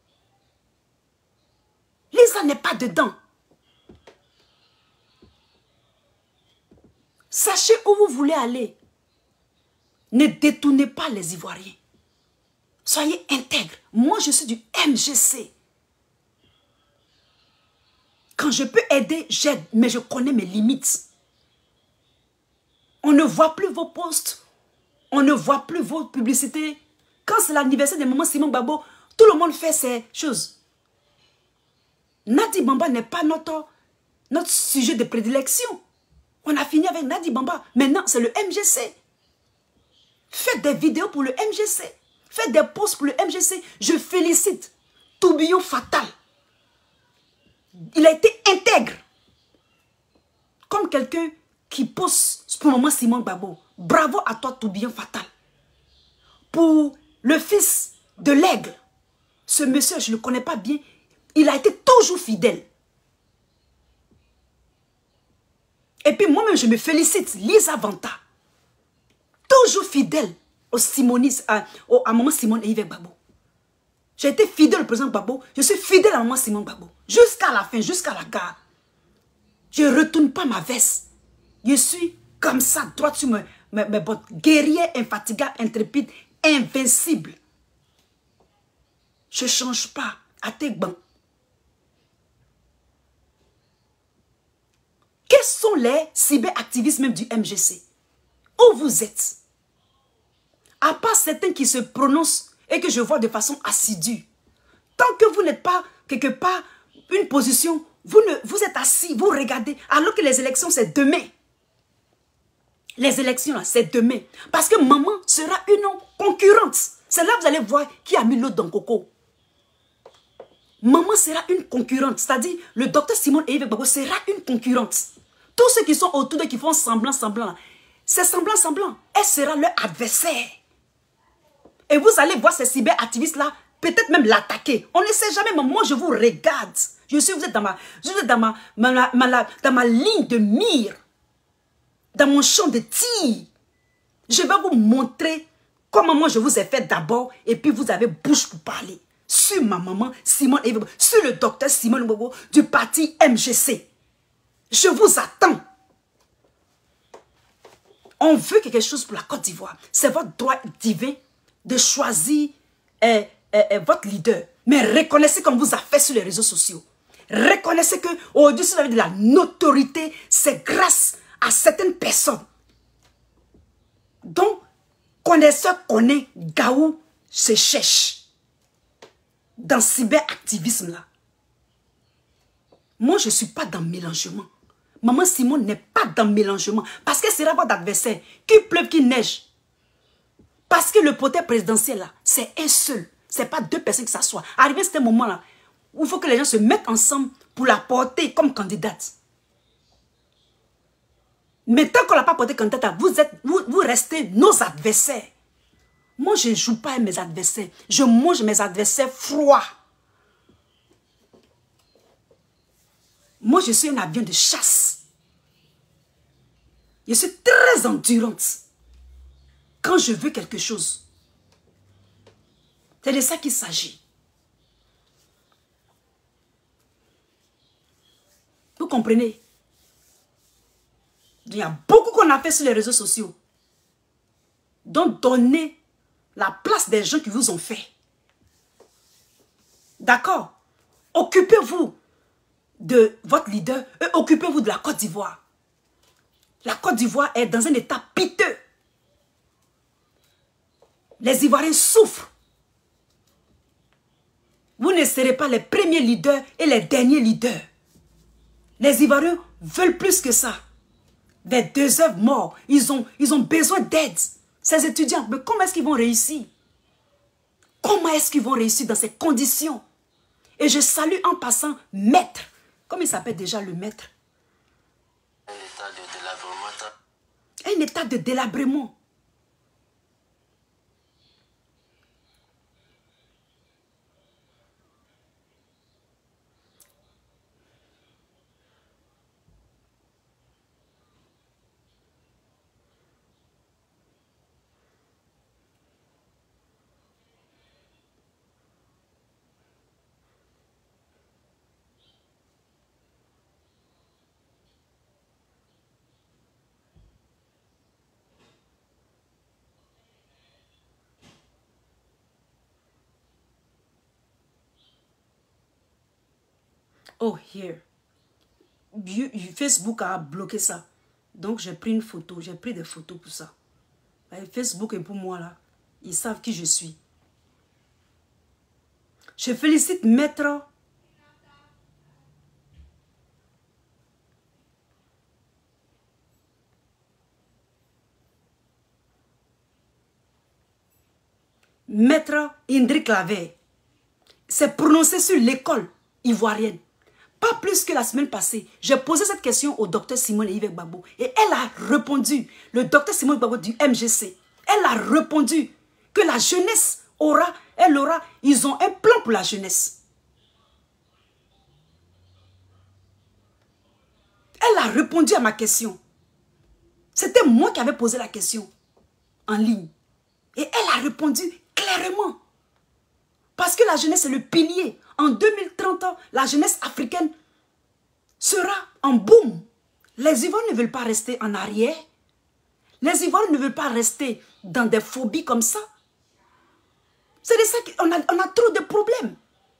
A: Lisa n'est pas dedans. Sachez où vous voulez aller. Ne détournez pas les Ivoiriens. Soyez intègres. Moi, je suis du MGC. Quand je peux aider, j'aide. Mais je connais mes limites. On ne voit plus vos posts. On ne voit plus vos publicités. Quand c'est l'anniversaire de maman Simone Babo, tout le monde fait ces choses. Nadi Bamba n'est pas notre sujet de prédilection. On a fini avec Nadi Bamba. Maintenant, c'est le MGC. Faites des vidéos pour le MGC. Faites des posts pour le MGC. Je félicite Tourbillon Fatal. Il a été intègre. Comme quelqu'un qui poste pour maman Simone Babo. Bravo à toi, Tourbillon Fatal. Pour le fils de l'aigle. Ce monsieur, je ne le connais pas bien. Il a été toujours fidèle. Et puis moi-même, je me félicite, Lisa Vanta. Toujours fidèle au Simonis, à maman Simone et Yves Gbagbo. J'ai été fidèle au président Gbagbo. Je suis fidèle à maman Simone Gbagbo. Jusqu'à la fin, jusqu'à la gare. Je ne retourne pas ma veste. Je suis comme ça, droit sur mes bottes. Guerrier, infatigable, intrépide, invincible. Je ne change pas. À tes bancs. Quels sont les cyberactivistes même du MGC? Où vous êtes? À part certains qui se prononcent et que je vois de façon assidue. Tant que vous n'êtes pas quelque part une position, vous êtes assis, vous regardez, alors que les élections c'est demain. Les élections là c'est demain. Parce que maman sera une concurrente. C'est là que vous allez voir qui a mis l'eau dans le coco. Maman sera une concurrente. C'est-à-dire le docteur Simone et Yves Gbagbo sera une concurrente. Tous ceux qui sont autour d'eux qui font semblant, c'est semblant. Elle sera leur adversaire. Et vous allez voir ces cyberactivistes-là, peut-être même l'attaquer. On ne sait jamais, mais moi je vous regarde. Vous êtes dans ma ligne de mire. Dans mon champ de tir. Je vais vous montrer comment moi je vous ai fait d'abord. Et puis vous avez bouche pour parler. Sur ma maman, Simone et sur le docteur Simone Gbagbo du parti MGC. Je vous attends. On veut quelque chose pour la Côte d'Ivoire. C'est votre droit divin de choisir votre leader. Mais reconnaissez comme vous a fait sur les réseaux sociaux. Reconnaissez que aujourd'hui, si vous avez de la notoriété, c'est grâce à certaines personnes. Donc, connaisseur connaît, Gaou se cherche. Dans ce cyberactivisme-là. Moi, je ne suis pas dans le mélangement. Maman Simone n'est pas dans le mélangement. Parce que c'est votre adversaire. Qu'il pleuve, qu'il neige. Parce que le poter présidentiel, là, c'est un seul. Ce n'est pas deux personnes qui s'assoient. Arrivé à ce moment-là, où il faut que les gens se mettent ensemble pour la porter comme candidate. Mais tant qu'on ne l'a pas porté candidate, vous restez nos adversaires. Moi, je ne joue pas avec mes adversaires. Je mange mes adversaires froids. Moi, je suis un avion de chasse. Je suis très endurante. Quand je veux quelque chose. C'est de ça qu'il s'agit. Vous comprenez? Il y a beaucoup qu'on a fait sur les réseaux sociaux. Donc, donnez la place des gens qui vous ont fait. D'accord? Occupez-vous de votre leader et occupez-vous de la Côte d'Ivoire. La Côte d'Ivoire est dans un état piteux. Les Ivoiriens souffrent. Vous ne serez pas les premiers leaders et les derniers leaders. Les Ivoiriens veulent plus que ça. Des 2 œuvres morts, ils ont besoin d'aide. Ces étudiants, mais comment est-ce qu'ils vont réussir? Comment est-ce qu'ils vont réussir dans ces conditions? Et je salue en passant Maître. Comment il s'appelle déjà le Maître?
D: Un état de délabrement.
A: Un état de délabrement. Oh, here. Facebook a bloqué ça. Donc, j'ai pris une photo. J'ai pris des photos pour ça. Facebook est pour moi, là. Ils savent qui je suis. Je félicite Maître. Maître Indri Claver. C'est prononcé sur l'école ivoirienne. Pas plus que la semaine passée, j'ai posé cette question au docteur Simone et Yves Gbagbo. Et elle a répondu, le docteur Simone Gbagbo du MGC, elle a répondu que la jeunesse ils ont un plan pour la jeunesse. Elle a répondu à ma question. C'était moi qui avais posé la question en ligne. Et elle a répondu clairement. Parce que la jeunesse est le pilier. En 2030, la jeunesse africaine sera en boom. Les Ivoiriens ne veulent pas rester en arrière. Les Ivoiriens ne veulent pas rester dans des phobies comme ça. C'est de ça qu'on a trop de problèmes.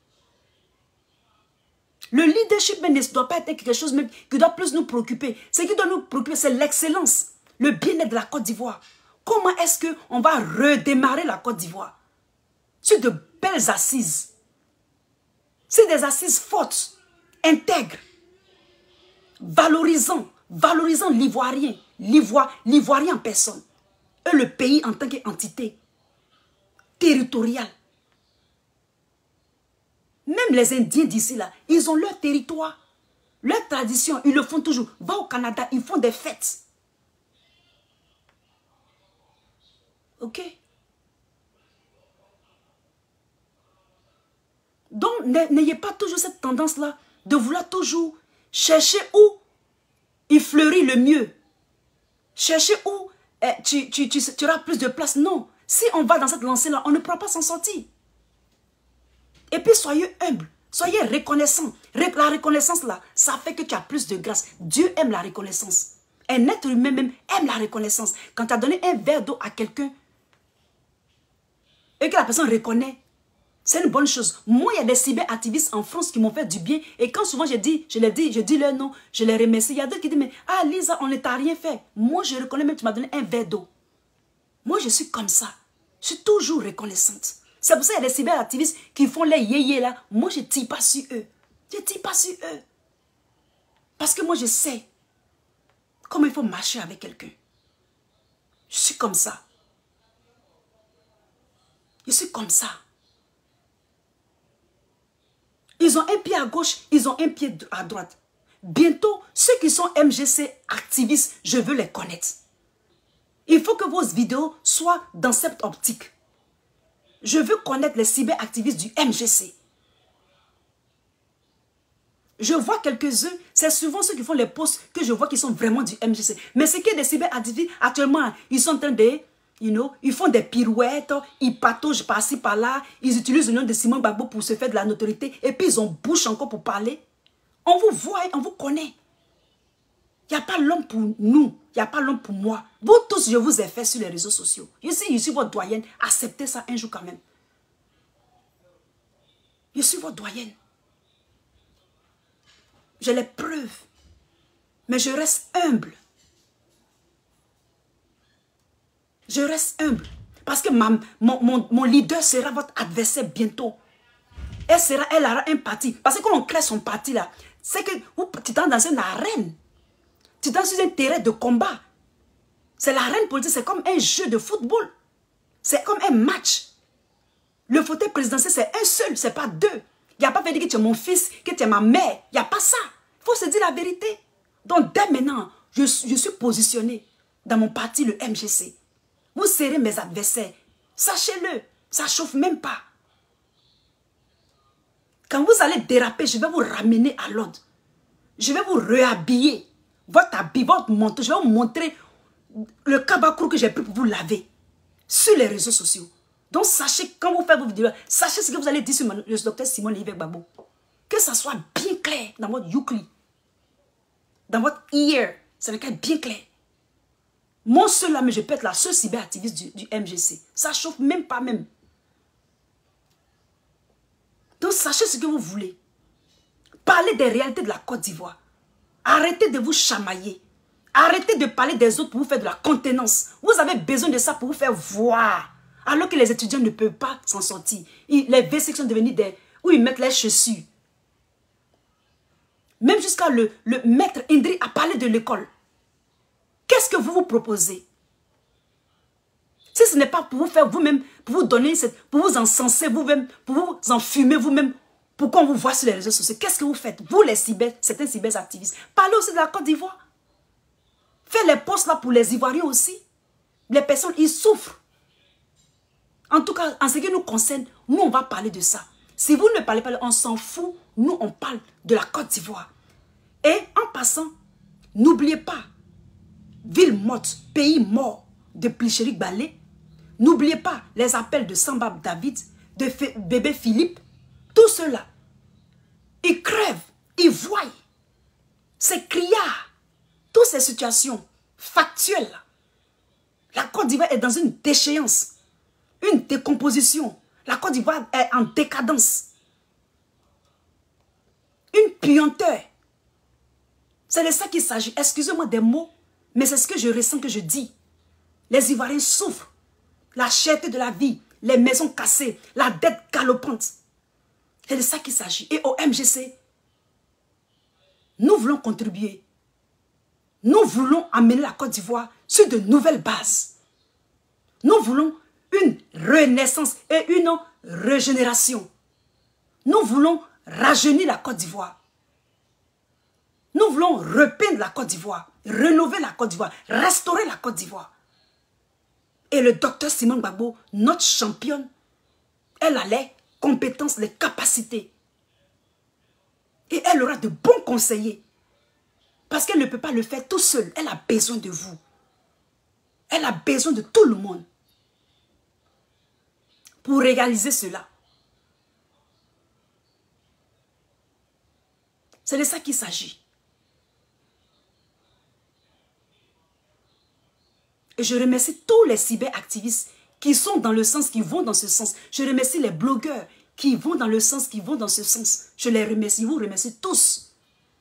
A: Le leadership ne doit pas être quelque chose même qui doit plus nous préoccuper. Ce qui doit nous préoccuper, c'est l'excellence, le bien-être de la Côte d'Ivoire. Comment est-ce qu'on va redémarrer la Côte d'Ivoire? Sur de belles assises. C'est des assises fortes, intègres, valorisant l'Ivoirien, l'Ivoirien en personne, et le pays en tant qu'entité territoriale. Même les Indiens d'ici là, ils ont leur territoire, leur tradition, ils le font toujours. Va au Canada, ils font des fêtes. Ok? Donc, n'ayez pas toujours cette tendance-là de vouloir toujours chercher où il fleurit le mieux. Chercher où tu auras plus de place. Non. Si on va dans cette lancée-là, on ne pourra pas s'en sortir. Et puis, soyez humbles. Soyez reconnaissants. La reconnaissance, là, ça fait que tu as plus de grâce. Dieu aime la reconnaissance. Un être humain même aime la reconnaissance. Quand tu as donné un verre d'eau à quelqu'un et que la personne reconnaît, c'est une bonne chose. Moi, il y a des cyberactivistes en France qui m'ont fait du bien. Et quand souvent je dis leur nom, je les remercie. Il y a d'autres qui disent, mais ah Lisa, on ne t'a rien fait. Moi, je reconnais même que tu m'as donné un verre d'eau. Moi, je suis comme ça. Je suis toujours reconnaissante. C'est pour ça qu'il y a des cyberactivistes qui font les yéyés là. Moi, je ne tire pas sur eux. Je ne tire pas sur eux. Parce que moi, je sais comment il faut marcher avec quelqu'un. Je suis comme ça. Je suis comme ça. Ils ont un pied à gauche, ils ont un pied à droite. Bientôt, ceux qui sont MGC activistes, je veux les connaître. Il faut que vos vidéos soient dans cette optique. Je veux connaître les cyberactivistes du MGC. Je vois quelques-uns, c'est souvent ceux qui font les posts que je vois qui sont vraiment du MGC. Mais ce qui est des cyberactivistes, actuellement, ils sont en train de... ils font des pirouettes, ils pataugent par-ci, par-là, ils utilisent le nom de Simon Gbagbo pour se faire de la notoriété, et puis ils ont bouche encore pour parler. On vous voit, on vous connaît. Il n'y a pas l'homme pour nous, il n'y a pas l'homme pour moi. Vous tous, je vous ai fait sur les réseaux sociaux. Je suis votre doyenne, acceptez ça un jour quand même. Je suis votre doyenne. J'ai les preuves, mais je reste humble. Je reste humble. Parce que mon leader sera votre adversaire bientôt. Elle aura un parti. Parce que quand on crée son parti là, c'est que tu es dans une arène. Tu es dans un terrain de combat. C'est l'arène politique, c'est comme un jeu de football. C'est comme un match. Le fauteuil présidentiel, c'est un seul, c'est pas deux. Il n'y a pas fait dire que tu es mon fils, que tu es ma mère. Il n'y a pas ça. Il faut se dire la vérité. Donc dès maintenant, je suis positionné dans mon parti, le MGC. Vous serez mes adversaires. Sachez-le, ça ne chauffe même pas. Quand vous allez déraper, je vais vous ramener à l'ordre. Je vais vous réhabiller. Votre habit, votre manteau, je vais vous montrer le kabakourou que j'ai pris pour vous laver. Sur les réseaux sociaux. Donc sachez, quand vous faites vos vidéos, sachez ce que vous allez dire sur le docteur Simon Livet Gbagbo. Que ça soit bien clair dans votre youkli. Dans votre ear. Ça va être bien clair. Moi seul là, mais je peux être la seule cyberactiviste du MGC. Ça chauffe même pas même. Donc sachez ce que vous voulez. Parlez des réalités de la Côte d'Ivoire. Arrêtez de vous chamailler. Arrêtez de parler des autres pour vous faire de la contenance. Vous avez besoin de ça pour vous faire voir. Alors que les étudiants ne peuvent pas s'en sortir. Les V6 sont devenus des... où ils mettent les chaussures. Même jusqu'à le maître Indri a parlé de l'école. Qu'est-ce que vous vous proposez? Si ce n'est pas pour vous faire vous-même, pour vous donner, pour vous encenser vous-même, pour vous enfumer vous-même, pourquoi on vous voit sur les réseaux sociaux? Qu'est-ce que vous faites? Vous les certains cyberactivistes. Parlez aussi de la Côte d'Ivoire. Faites les posts là pour les Ivoiriens aussi. Les personnes, ils souffrent. En tout cas, en ce qui nous concerne, nous on va parler de ça. Si vous ne parlez pas, on s'en fout. Nous on parle de la Côte d'Ivoire. Et en passant, N'oubliez pas, ville morte, pays mort de Plicherik Balé. N'oubliez pas les appels de Samba David, de bébé Philippe. Tout cela, ils crèvent, ils voient. C'est criard. Toutes ces situations factuelles. La Côte d'Ivoire est dans une déchéance, une décomposition. La Côte d'Ivoire est en décadence. Une puanteur. C'est de ça qu'il s'agit. Excusez-moi des mots, mais c'est ce que je ressens, que je dis. Les Ivoiriens souffrent. La cherté de la vie, les maisons cassées, la dette galopante. C'est de ça qu'il s'agit. Et au MGC, nous voulons contribuer. Nous voulons amener la Côte d'Ivoire sur de nouvelles bases. Nous voulons une renaissance et une régénération. Nous voulons rajeunir la Côte d'Ivoire. Nous voulons repeindre la Côte d'Ivoire, rénover la Côte d'Ivoire, restaurer la Côte d'Ivoire. Et le docteur Simone Gbagbo, notre championne, elle a les compétences, les capacités. Et elle aura de bons conseillers. Parce qu'elle ne peut pas le faire tout seul. Elle a besoin de vous. Elle a besoin de tout le monde. Pour réaliser cela. C'est de ça qu'il s'agit. Et je remercie tous les cyberactivistes qui sont dans le sens, qui vont dans ce sens. Je remercie les blogueurs qui vont dans le sens, qui vont dans ce sens. Je les remercie, vous remercie tous.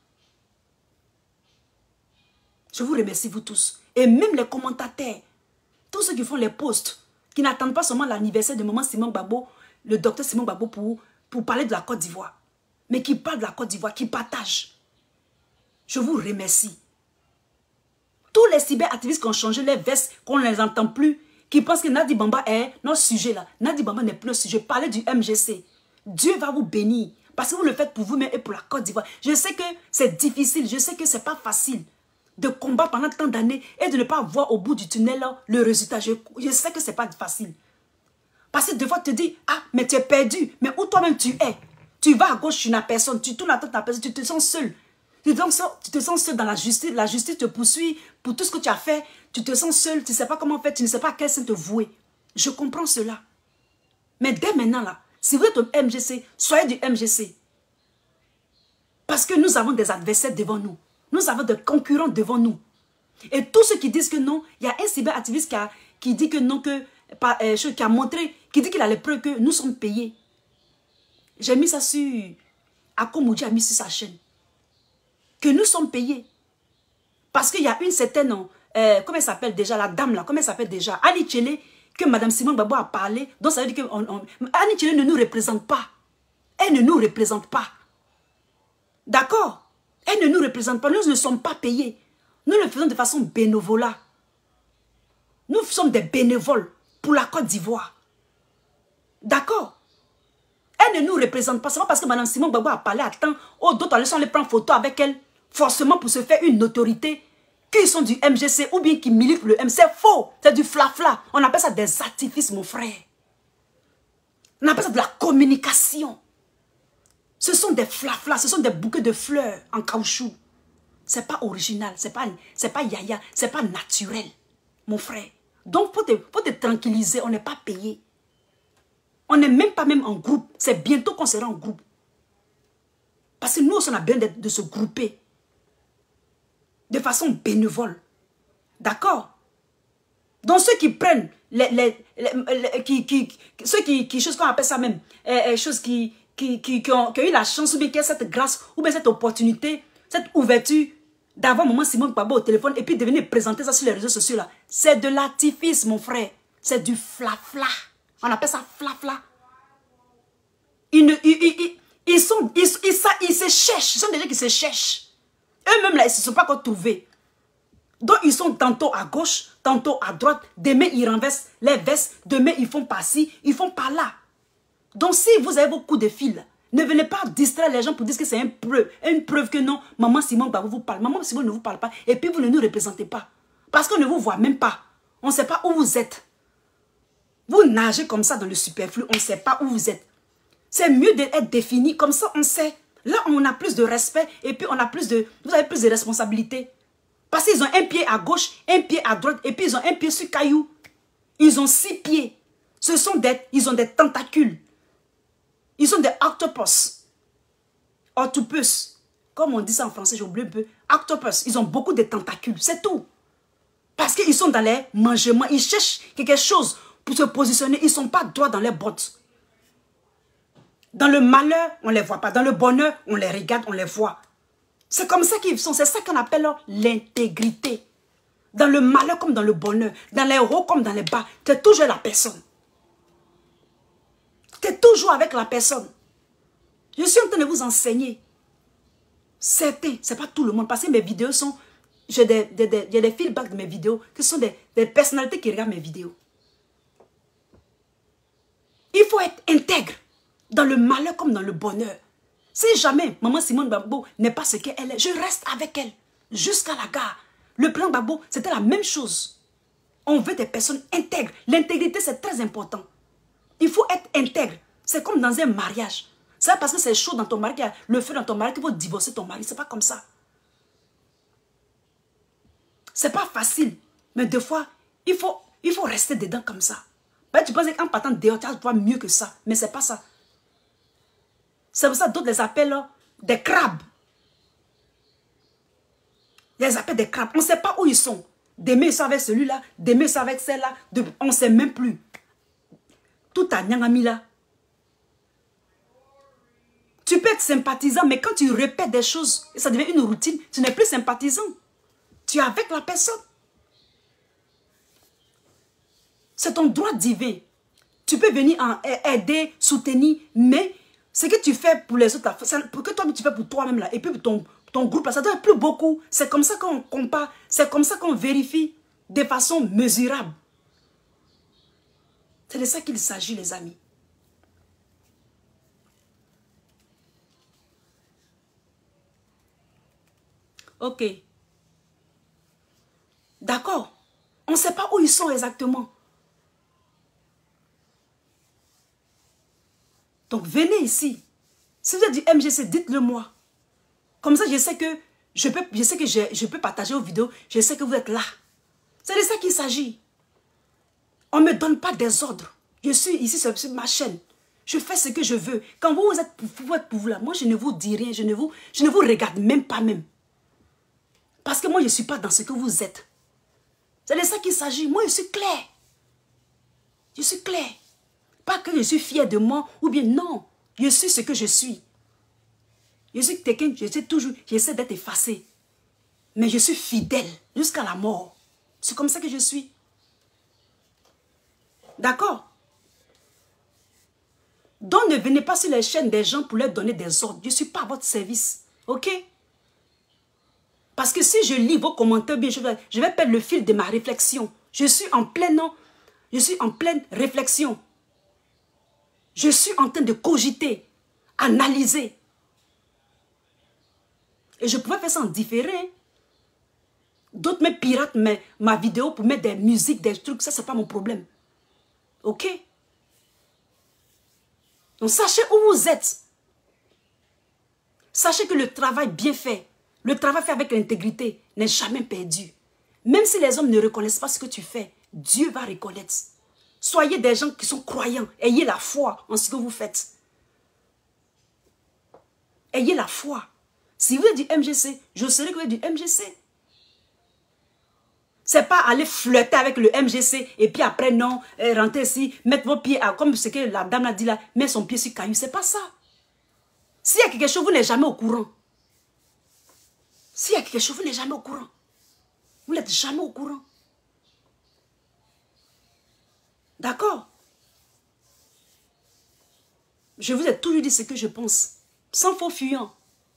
A: Je vous remercie, vous tous. Et même les commentateurs, tous ceux qui font les posts, qui n'attendent pas seulement l'anniversaire de maman Simone Gbagbo, le docteur Simone Gbagbo pour parler de la Côte d'Ivoire, mais qui parlent de la Côte d'Ivoire, qui partagent. Je vous remercie. Tous les cyberactivistes qui ont changé les vestes, qu'on ne les entend plus, qui pensent que Nadi Bamba est notre sujet là. Nadi Bamba n'est plus notre sujet. Parlez du MGC. Dieu va vous bénir. Parce que vous le faites pour vous-même et pour la Côte d'Ivoire. Je sais que c'est difficile. Je sais que ce n'est pas facile de combattre pendant tant d'années et de ne pas voir au bout du tunnel là, le résultat. Je sais que ce n'est pas facile. Parce que des fois, tu te dis, ah, mais tu es perdu. Mais où toi-même tu es? Tu vas à gauche, tu n'as personne. Tu tournes à droite, tu n'as personne. Tu te sens seul. Tu te sens seul dans la justice. La justice te poursuit pour tout ce que tu as fait. Tu te sens seul. Tu ne sais pas comment faire. Tu ne sais pas à quel sein te vouer. Je comprends cela. Mais dès maintenant, là, si vous êtes au MGC, soyez du MGC. Parce que nous avons des adversaires devant nous. Nous avons des concurrents devant nous. Et tous ceux qui disent que non, il y a un cyberactiviste qui dit que non, qui a montré, qui dit qu'il a les preuves que nous sommes payés. J'ai mis ça sur... Akomoudi a mis sur sa chaîne. Que nous sommes payés. Parce qu'il y a une certaine... comment elle s'appelle déjà, la dame là, comment elle s'appelle déjà, Annie Tchele, que Mme Simone Gbagbo a parlé. Donc ça veut dire que Annie Tchele ne nous représente pas. Elle ne nous représente pas. D'accord? Elle ne nous représente pas. Nous ne sommes pas payés. Nous le faisons de façon bénévolat. Nous sommes des bénévoles pour la Côte d'Ivoire. D'accord? Elle ne nous représente pas. Seulement parce que Mme Simone Gbagbo a parlé à temps. Oh, d'autres allaient aller prendre photo avec elle. Forcément pour se faire une autorité. Qu'ils sont du MGC ou bien qui militent pour le MGC. C'est faux. C'est du flafla. On appelle ça des artifices, mon frère. On appelle ça de la communication. Ce sont des flaflas. Ce sont des bouquets de fleurs en caoutchouc. C'est pas original. C'est pas yaya. C'est pas naturel, mon frère. Donc, faut te tranquilliser. On n'est pas payé. On n'est même pas en groupe. C'est bientôt qu'on sera en groupe. Parce que nous, on a besoin de se grouper. De façon bénévole. D'accord? Donc ceux qui prennent, ceux qui chose qu'on appelle ça même, choses qui ont eu la chance ou bien qui ont cette grâce ou bien cette opportunité, cette ouverture d'avoir maman Simone Gbagbo au téléphone et puis de venir présenter ça sur les réseaux sociaux là. C'est de l'artifice, mon frère. C'est du flafla. On appelle ça flafla. Ils se cherchent. Ce sont des gens qui se cherchent. Eux-mêmes, là, ils ne se sont pas encore trouvés. Donc, ils sont tantôt à gauche, tantôt à droite. Demain, ils renversent les vestes. Demain, ils font par-ci, ils font par-là. Donc, si vous avez beaucoup de fils, ne venez pas distraire les gens pour dire que c'est une preuve que non, maman Simone Gbagbo vous parle. Maman Simone ne vous parle pas. Et puis, vous ne nous représentez pas. Parce qu'on ne vous voit même pas. On ne sait pas où vous êtes. Vous nagez comme ça dans le superflu. On ne sait pas où vous êtes. C'est mieux d'être défini. Comme ça, on sait. Là, on a plus de respect et puis on a vous avez plus de responsabilités. Parce qu'ils ont un pied à gauche, un pied à droite, et puis ils ont un pied sur caillou. Ils ont 6 pieds. Ils ont des tentacules. Ils ont des octopus. Octopus. Comme on dit ça en français, j'ai oublié un peu. Octopus. Ils ont beaucoup de tentacules. C'est tout. Parce qu'ils sont dans les mangements. Ils cherchent quelque chose pour se positionner. Ils ne sont pas droits dans les bottes. Dans le malheur, on ne les voit pas. Dans le bonheur, on les regarde, on les voit. C'est comme ça qu'ils sont. C'est ça qu'on appelle l'intégrité. Dans le malheur comme dans le bonheur. Dans les hauts comme dans les bas. Tu es toujours la personne. Tu es toujours avec la personne. Je suis en train de vous enseigner. Certains, ce n'est pas tout le monde. Parce que mes vidéos sont... J'ai des feedbacks de mes vidéos qui sont des personnalités qui regardent mes vidéos. Il faut être intègre. Dans le malheur comme dans le bonheur. Si jamais Maman Simone Gbagbo n'est pas ce qu'elle est, je reste avec elle jusqu'à la gare. Le plan Gbagbo, c'était la même chose. On veut des personnes intègres. L'intégrité, c'est très important. Il faut être intègre. C'est comme dans un mariage. C'est pas parce que c'est chaud dans ton mari, qu'il y a le feu dans ton mari, qu'il faut divorcer ton mari. C'est pas comme ça. C'est pas facile. Mais des fois, il faut rester dedans comme ça. Ben, tu penses qu'en partant dehors, tu vas mieux que ça. Mais c'est pas ça. C'est pour ça que d'autres les appellent des crabes. Ils les appellent des crabes. On ne sait pas où ils sont. Demain, ils sont avec celui-là. Demain, ils sont avec celle-là. On ne sait même plus. Tout à Nyangami là. Tu peux être sympathisant, mais quand tu répètes des choses, ça devient une routine, tu n'es plus sympathisant. Tu es avec la personne. C'est ton droit divin. Tu peux venir aider, soutenir, mais ce que tu fais pour les autres, pour que toi tu fais pour toi-même là, et puis pour ton groupe là, ça doit être plus beaucoup. C'est comme ça qu'on compare, c'est comme ça qu'on vérifie de façon mesurable. C'est de ça qu'il s'agit, les amis. Ok. D'accord. On ne sait pas où ils sont exactement. Donc, venez ici. Si vous êtes du MGC, dites-le moi. Comme ça, je sais que je peux partager vos vidéos. Je sais que vous êtes là. C'est de ça qu'il s'agit. On ne me donne pas des ordres. Je suis ici sur ma chaîne. Je fais ce que je veux. Quand vous êtes pour vous là, moi, je ne vous dis rien. Je ne vous regarde même pas même. Parce que moi, je ne suis pas dans ce que vous êtes. C'est de ça qu'il s'agit. Moi, je suis clair. Je suis clair. Pas que je suis fier de moi ou bien non. Je suis ce que je suis. Je suis quelqu'un, j'essaie d'être effacé. Mais je suis fidèle jusqu'à la mort. C'est comme ça que je suis. D'accord? Donc ne venez pas sur les chaînes des gens pour leur donner des ordres. Je ne suis pas à votre service. Ok? Parce que si je lis vos commentaires bien, je vais perdre le fil de ma réflexion. Je suis en pleine réflexion. Je suis en train de cogiter, analyser. Et je pouvais faire ça en différé. D'autres me piratent ma vidéo pour mettre des musiques, des trucs. Ça, ce n'est pas mon problème. Ok? Donc, sachez où vous êtes. Sachez que le travail bien fait, le travail fait avec l'intégrité n'est jamais perdu. Même si les hommes ne reconnaissent pas ce que tu fais, Dieu va reconnaître. Soyez des gens qui sont croyants. Ayez la foi en ce que vous faites. Ayez la foi. Si vous êtes du MGC, je saurais que vous êtes du MGC. Ce n'est pas aller flirter avec le MGC et puis après, non, rentrer ici, mettre vos pieds, comme ce que la dame a dit là, mettre son pied sur caillou. Ce n'est pas ça. S'il y a quelque chose, vous n'êtes jamais au courant. S'il y a quelque chose, vous n'êtes jamais au courant. Vous n'êtes jamais au courant. D'accord? Je vous ai toujours dit ce que je pense. Sans faux fuyant.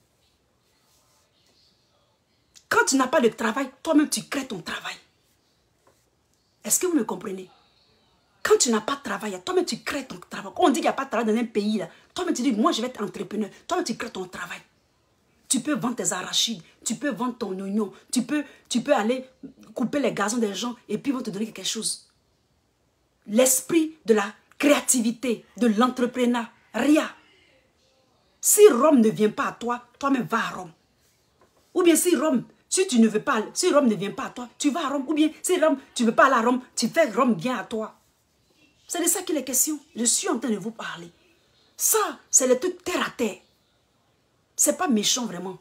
A: Quand tu n'as pas de travail, toi-même tu crées ton travail. Est-ce que vous me comprenez? Quand tu n'as pas de travail, toi-même tu crées ton travail. Quand on dit qu'il n'y a pas de travail dans un pays, toi-même tu dis, moi je vais être entrepreneur. Toi-même tu crées ton travail. Tu peux vendre tes arachides, tu peux vendre ton oignon, tu peux aller couper les gazons des gens et puis ils vont te donner quelque chose. L'esprit de la créativité, de l'entrepreneuriat. Si Rome ne vient pas à toi, toi-même va à Rome. Ou bien si Rome, Si tu ne veux pas, si Rome ne vient pas à toi, tu vas à Rome. Ou bien, si Rome, tu ne veux pas aller à Rome, tu fais Rome vient à toi. C'est de ça qu'il est question. Je suis en train de vous parler. Ça, c'est le truc terre à terre. C'est pas méchant vraiment.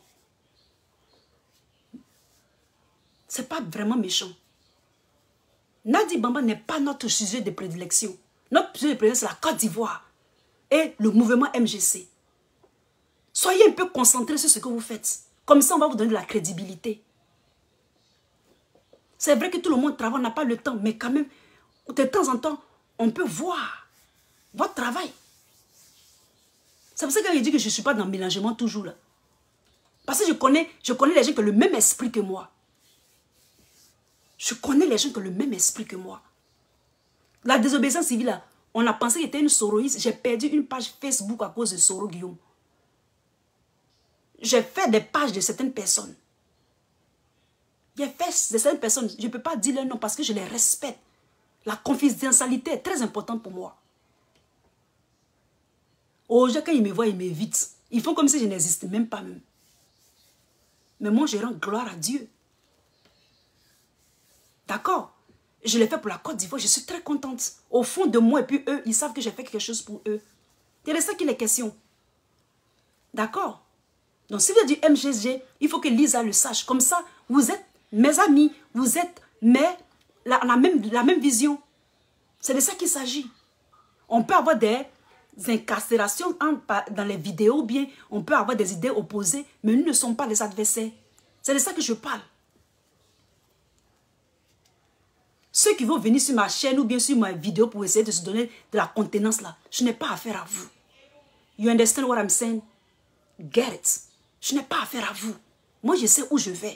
A: C'est pas vraiment méchant. Nadi Bamba n'est pas notre sujet de prédilection. Notre sujet de prédilection, c'est la Côte d'Ivoire et le mouvement MGC. Soyez un peu concentrés sur ce que vous faites. Comme ça, on va vous donner de la crédibilité. C'est vrai que tout le monde travaille, on n'a pas le temps, mais quand même, de temps en temps, on peut voir votre travail. C'est pour ça que je dis que je ne suis pas dans le mélangement toujours là. Parce que je connais les gens qui ont le même esprit que moi. Je connais les gens qui ont le même esprit que moi. La désobéissance civile, là, on a pensé qu'il était une soroïste. J'ai perdu une page Facebook à cause de Soro Guillaume. J'ai fait des pages de certaines personnes. J'ai fait de certaines personnes. Je ne peux pas dire leur nom parce que je les respecte. La confidentialité est très importante pour moi. Aujourd'hui, quand ils me voient, ils m'évitent. Ils font comme si je n'existais même pas même. Mais moi, je rends gloire à Dieu. D'accord? Je l'ai fait pour la Côte d'Ivoire. Je suis très contente. Au fond de moi, et puis eux, ils savent que j'ai fait quelque chose pour eux. C'est de ça qu'il est question. D'accord? Donc, si vous êtes du MGG, il faut que Lisa le sache. Comme ça, vous êtes mes amis. Vous êtes la même vision. C'est de ça qu'il s'agit. On peut avoir des incarcérations dans les vidéos, bien, on peut avoir des idées opposées, mais nous ne sommes pas les adversaires. C'est de ça que je parle. Ceux qui vont venir sur ma chaîne ou bien sur ma vidéo pour essayer de se donner de la contenance là, je n'ai pas affaire à vous. You understand what I'm saying? Get it. Je n'ai pas affaire à vous. Moi, je sais où je vais.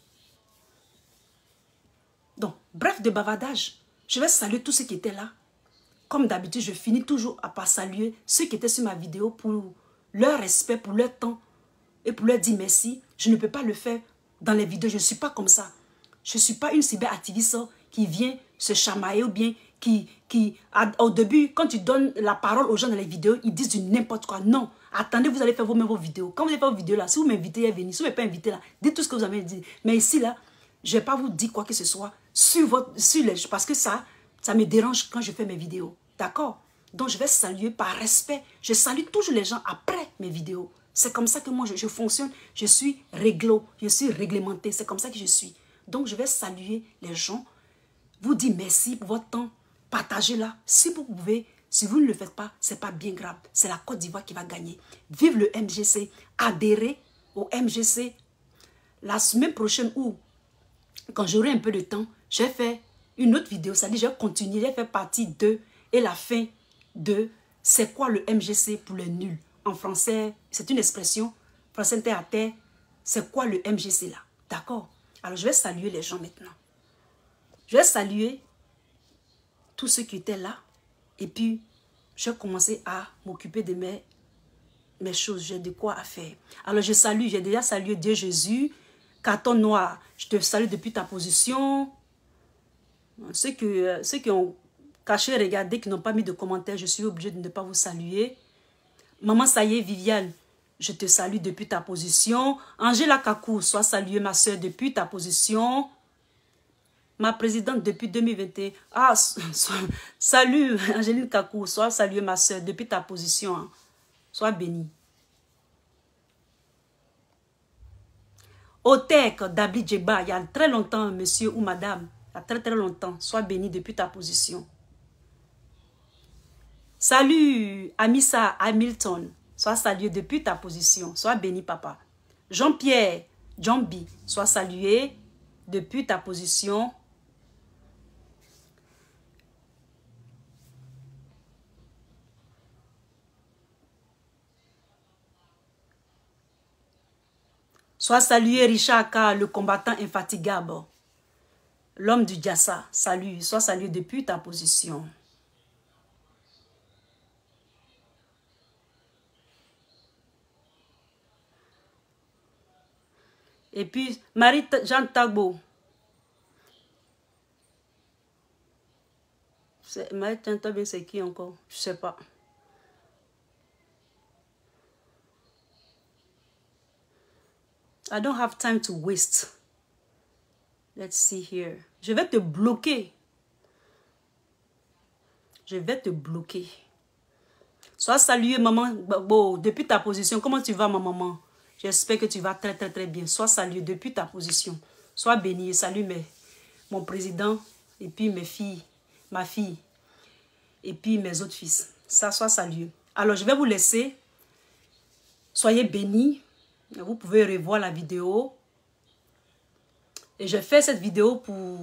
A: Donc, bref de bavardage, je vais saluer tous ceux qui étaient là. Comme d'habitude, je finis toujours par saluer ceux qui étaient sur ma vidéo pour leur respect, pour leur temps et pour leur dire merci. Je ne peux pas le faire dans les vidéos. Je ne suis pas comme ça. Je ne suis pas une cyberactiviste qui vient se chamailler ou bien au début, quand tu donnes la parole aux gens dans les vidéos, ils disent du n'importe quoi. Non, attendez, vous allez faire vous-même vos vidéos. Quand vous allez faire vos vidéos là, si vous m'invitez à venir, si vous ne m'avez pas invité là, dites tout ce que vous avez dit. Mais ici là, je ne vais pas vous dire quoi que ce soit parce que ça me dérange quand je fais mes vidéos. D'accord? Donc je vais saluer par respect. Je salue toujours les gens après mes vidéos. C'est comme ça que moi je fonctionne. Je suis réglo, je suis réglementé. C'est comme ça que je suis. Donc je vais saluer les gens. Vous dire merci pour votre temps. Partagez-la. Si vous pouvez, si vous ne le faites pas, ce n'est pas bien grave. C'est la Côte d'Ivoire qui va gagner. Vive le MGC. Adhérez au MGC. La semaine prochaine ou quand j'aurai un peu de temps, j'ai fait une autre vidéo. C'est-à-dire je vais continuer. J'ai fait partie 2 et la fin de c'est quoi le MGC pour les nuls. En français, c'est une expression. Français terre à terre. C'est quoi le MGC là? D'accord? Alors je vais saluer les gens maintenant. Je vais saluer tous ceux qui étaient là. Et puis, je vais commencer à m'occuper de mes choses. J'ai de quoi à faire. Alors, je salue. J'ai déjà salué Dieu Jésus. Carton noir, je te salue depuis ta position. Ceux qui ont caché, regardé, qui n'ont pas mis de commentaires, je suis obligée de ne pas vous saluer. Maman Saye Viviane, je te salue depuis ta position. Angela Kakou, sois saluée ma soeur depuis ta position. Ma présidente depuis 2021. Ah, salut Angéline Kakou, sois saluée ma soeur depuis ta position. Hein. Sois bénie. Otek Dabli Djeba, il y a très longtemps, monsieur ou madame, il y a très très longtemps, sois bénie depuis ta position. Salut Amissa Hamilton, sois salué depuis ta position, sois béni papa. Jean-Pierre Jambi, sois salué depuis ta position. Sois salué Richard Aka, le combattant infatigable. L'homme du Diassa, salut, sois salué depuis ta position. Et puis, Marie-Jeanne Tagbo. Marie-Jeanne Tagbo, c'est qui encore? Je ne sais pas. I don't have time to waste. Let's see here. Je vais te bloquer. Je vais te bloquer. Sois salué, maman. Bon, depuis ta position, comment tu vas, ma maman? J'espère que tu vas très, très, très bien. Sois salué depuis ta position. Sois béni. Salut mon président et puis mes filles, ma fille et puis mes autres fils. Ça, sois salué. Alors, je vais vous laisser. Soyez bénis. Vous pouvez revoir la vidéo. Et je fais cette vidéo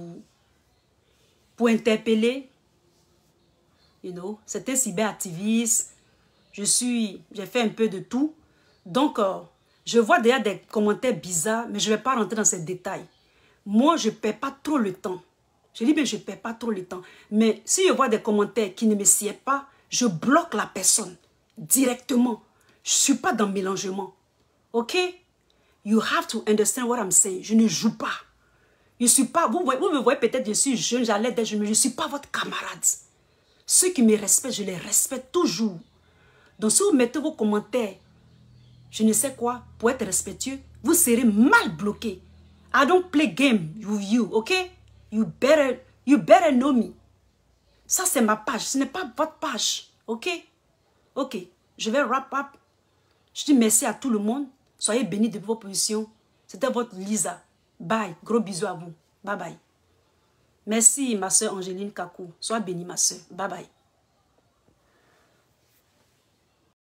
A: pour interpeller. You know, c'était cyberactiviste. J'ai fait un peu de tout. Donc, je vois déjà des commentaires bizarres, mais je ne vais pas rentrer dans ces détails. Moi, je ne perds pas trop le temps. Je dis bien, je ne perds pas trop le temps. Mais si je vois des commentaires qui ne me sied pas, je bloque la personne directement. Je ne suis pas dans le mélangement. OK? You have to understand what I'm saying. Je ne joue pas. Je suis pas, vous me voyez peut-être, je suis jeune, j'allais d'être jeune, mais je ne suis pas votre camarade. Ceux qui me respectent, je les respecte toujours. Donc si vous mettez vos commentaires, je ne sais quoi, pour être respectueux, vous serez mal bloqué. I don't play game with you, ok? You better know me. Ça c'est ma page, ce n'est pas votre page, ok? Ok, je vais wrap up. Je dis merci à tout le monde. Soyez bénis de vos positions. C'était votre Lisa. Bye. Gros bisous à vous. Bye bye. Merci ma soeur Angéline Kakou. Sois bénie ma soeur. Bye bye.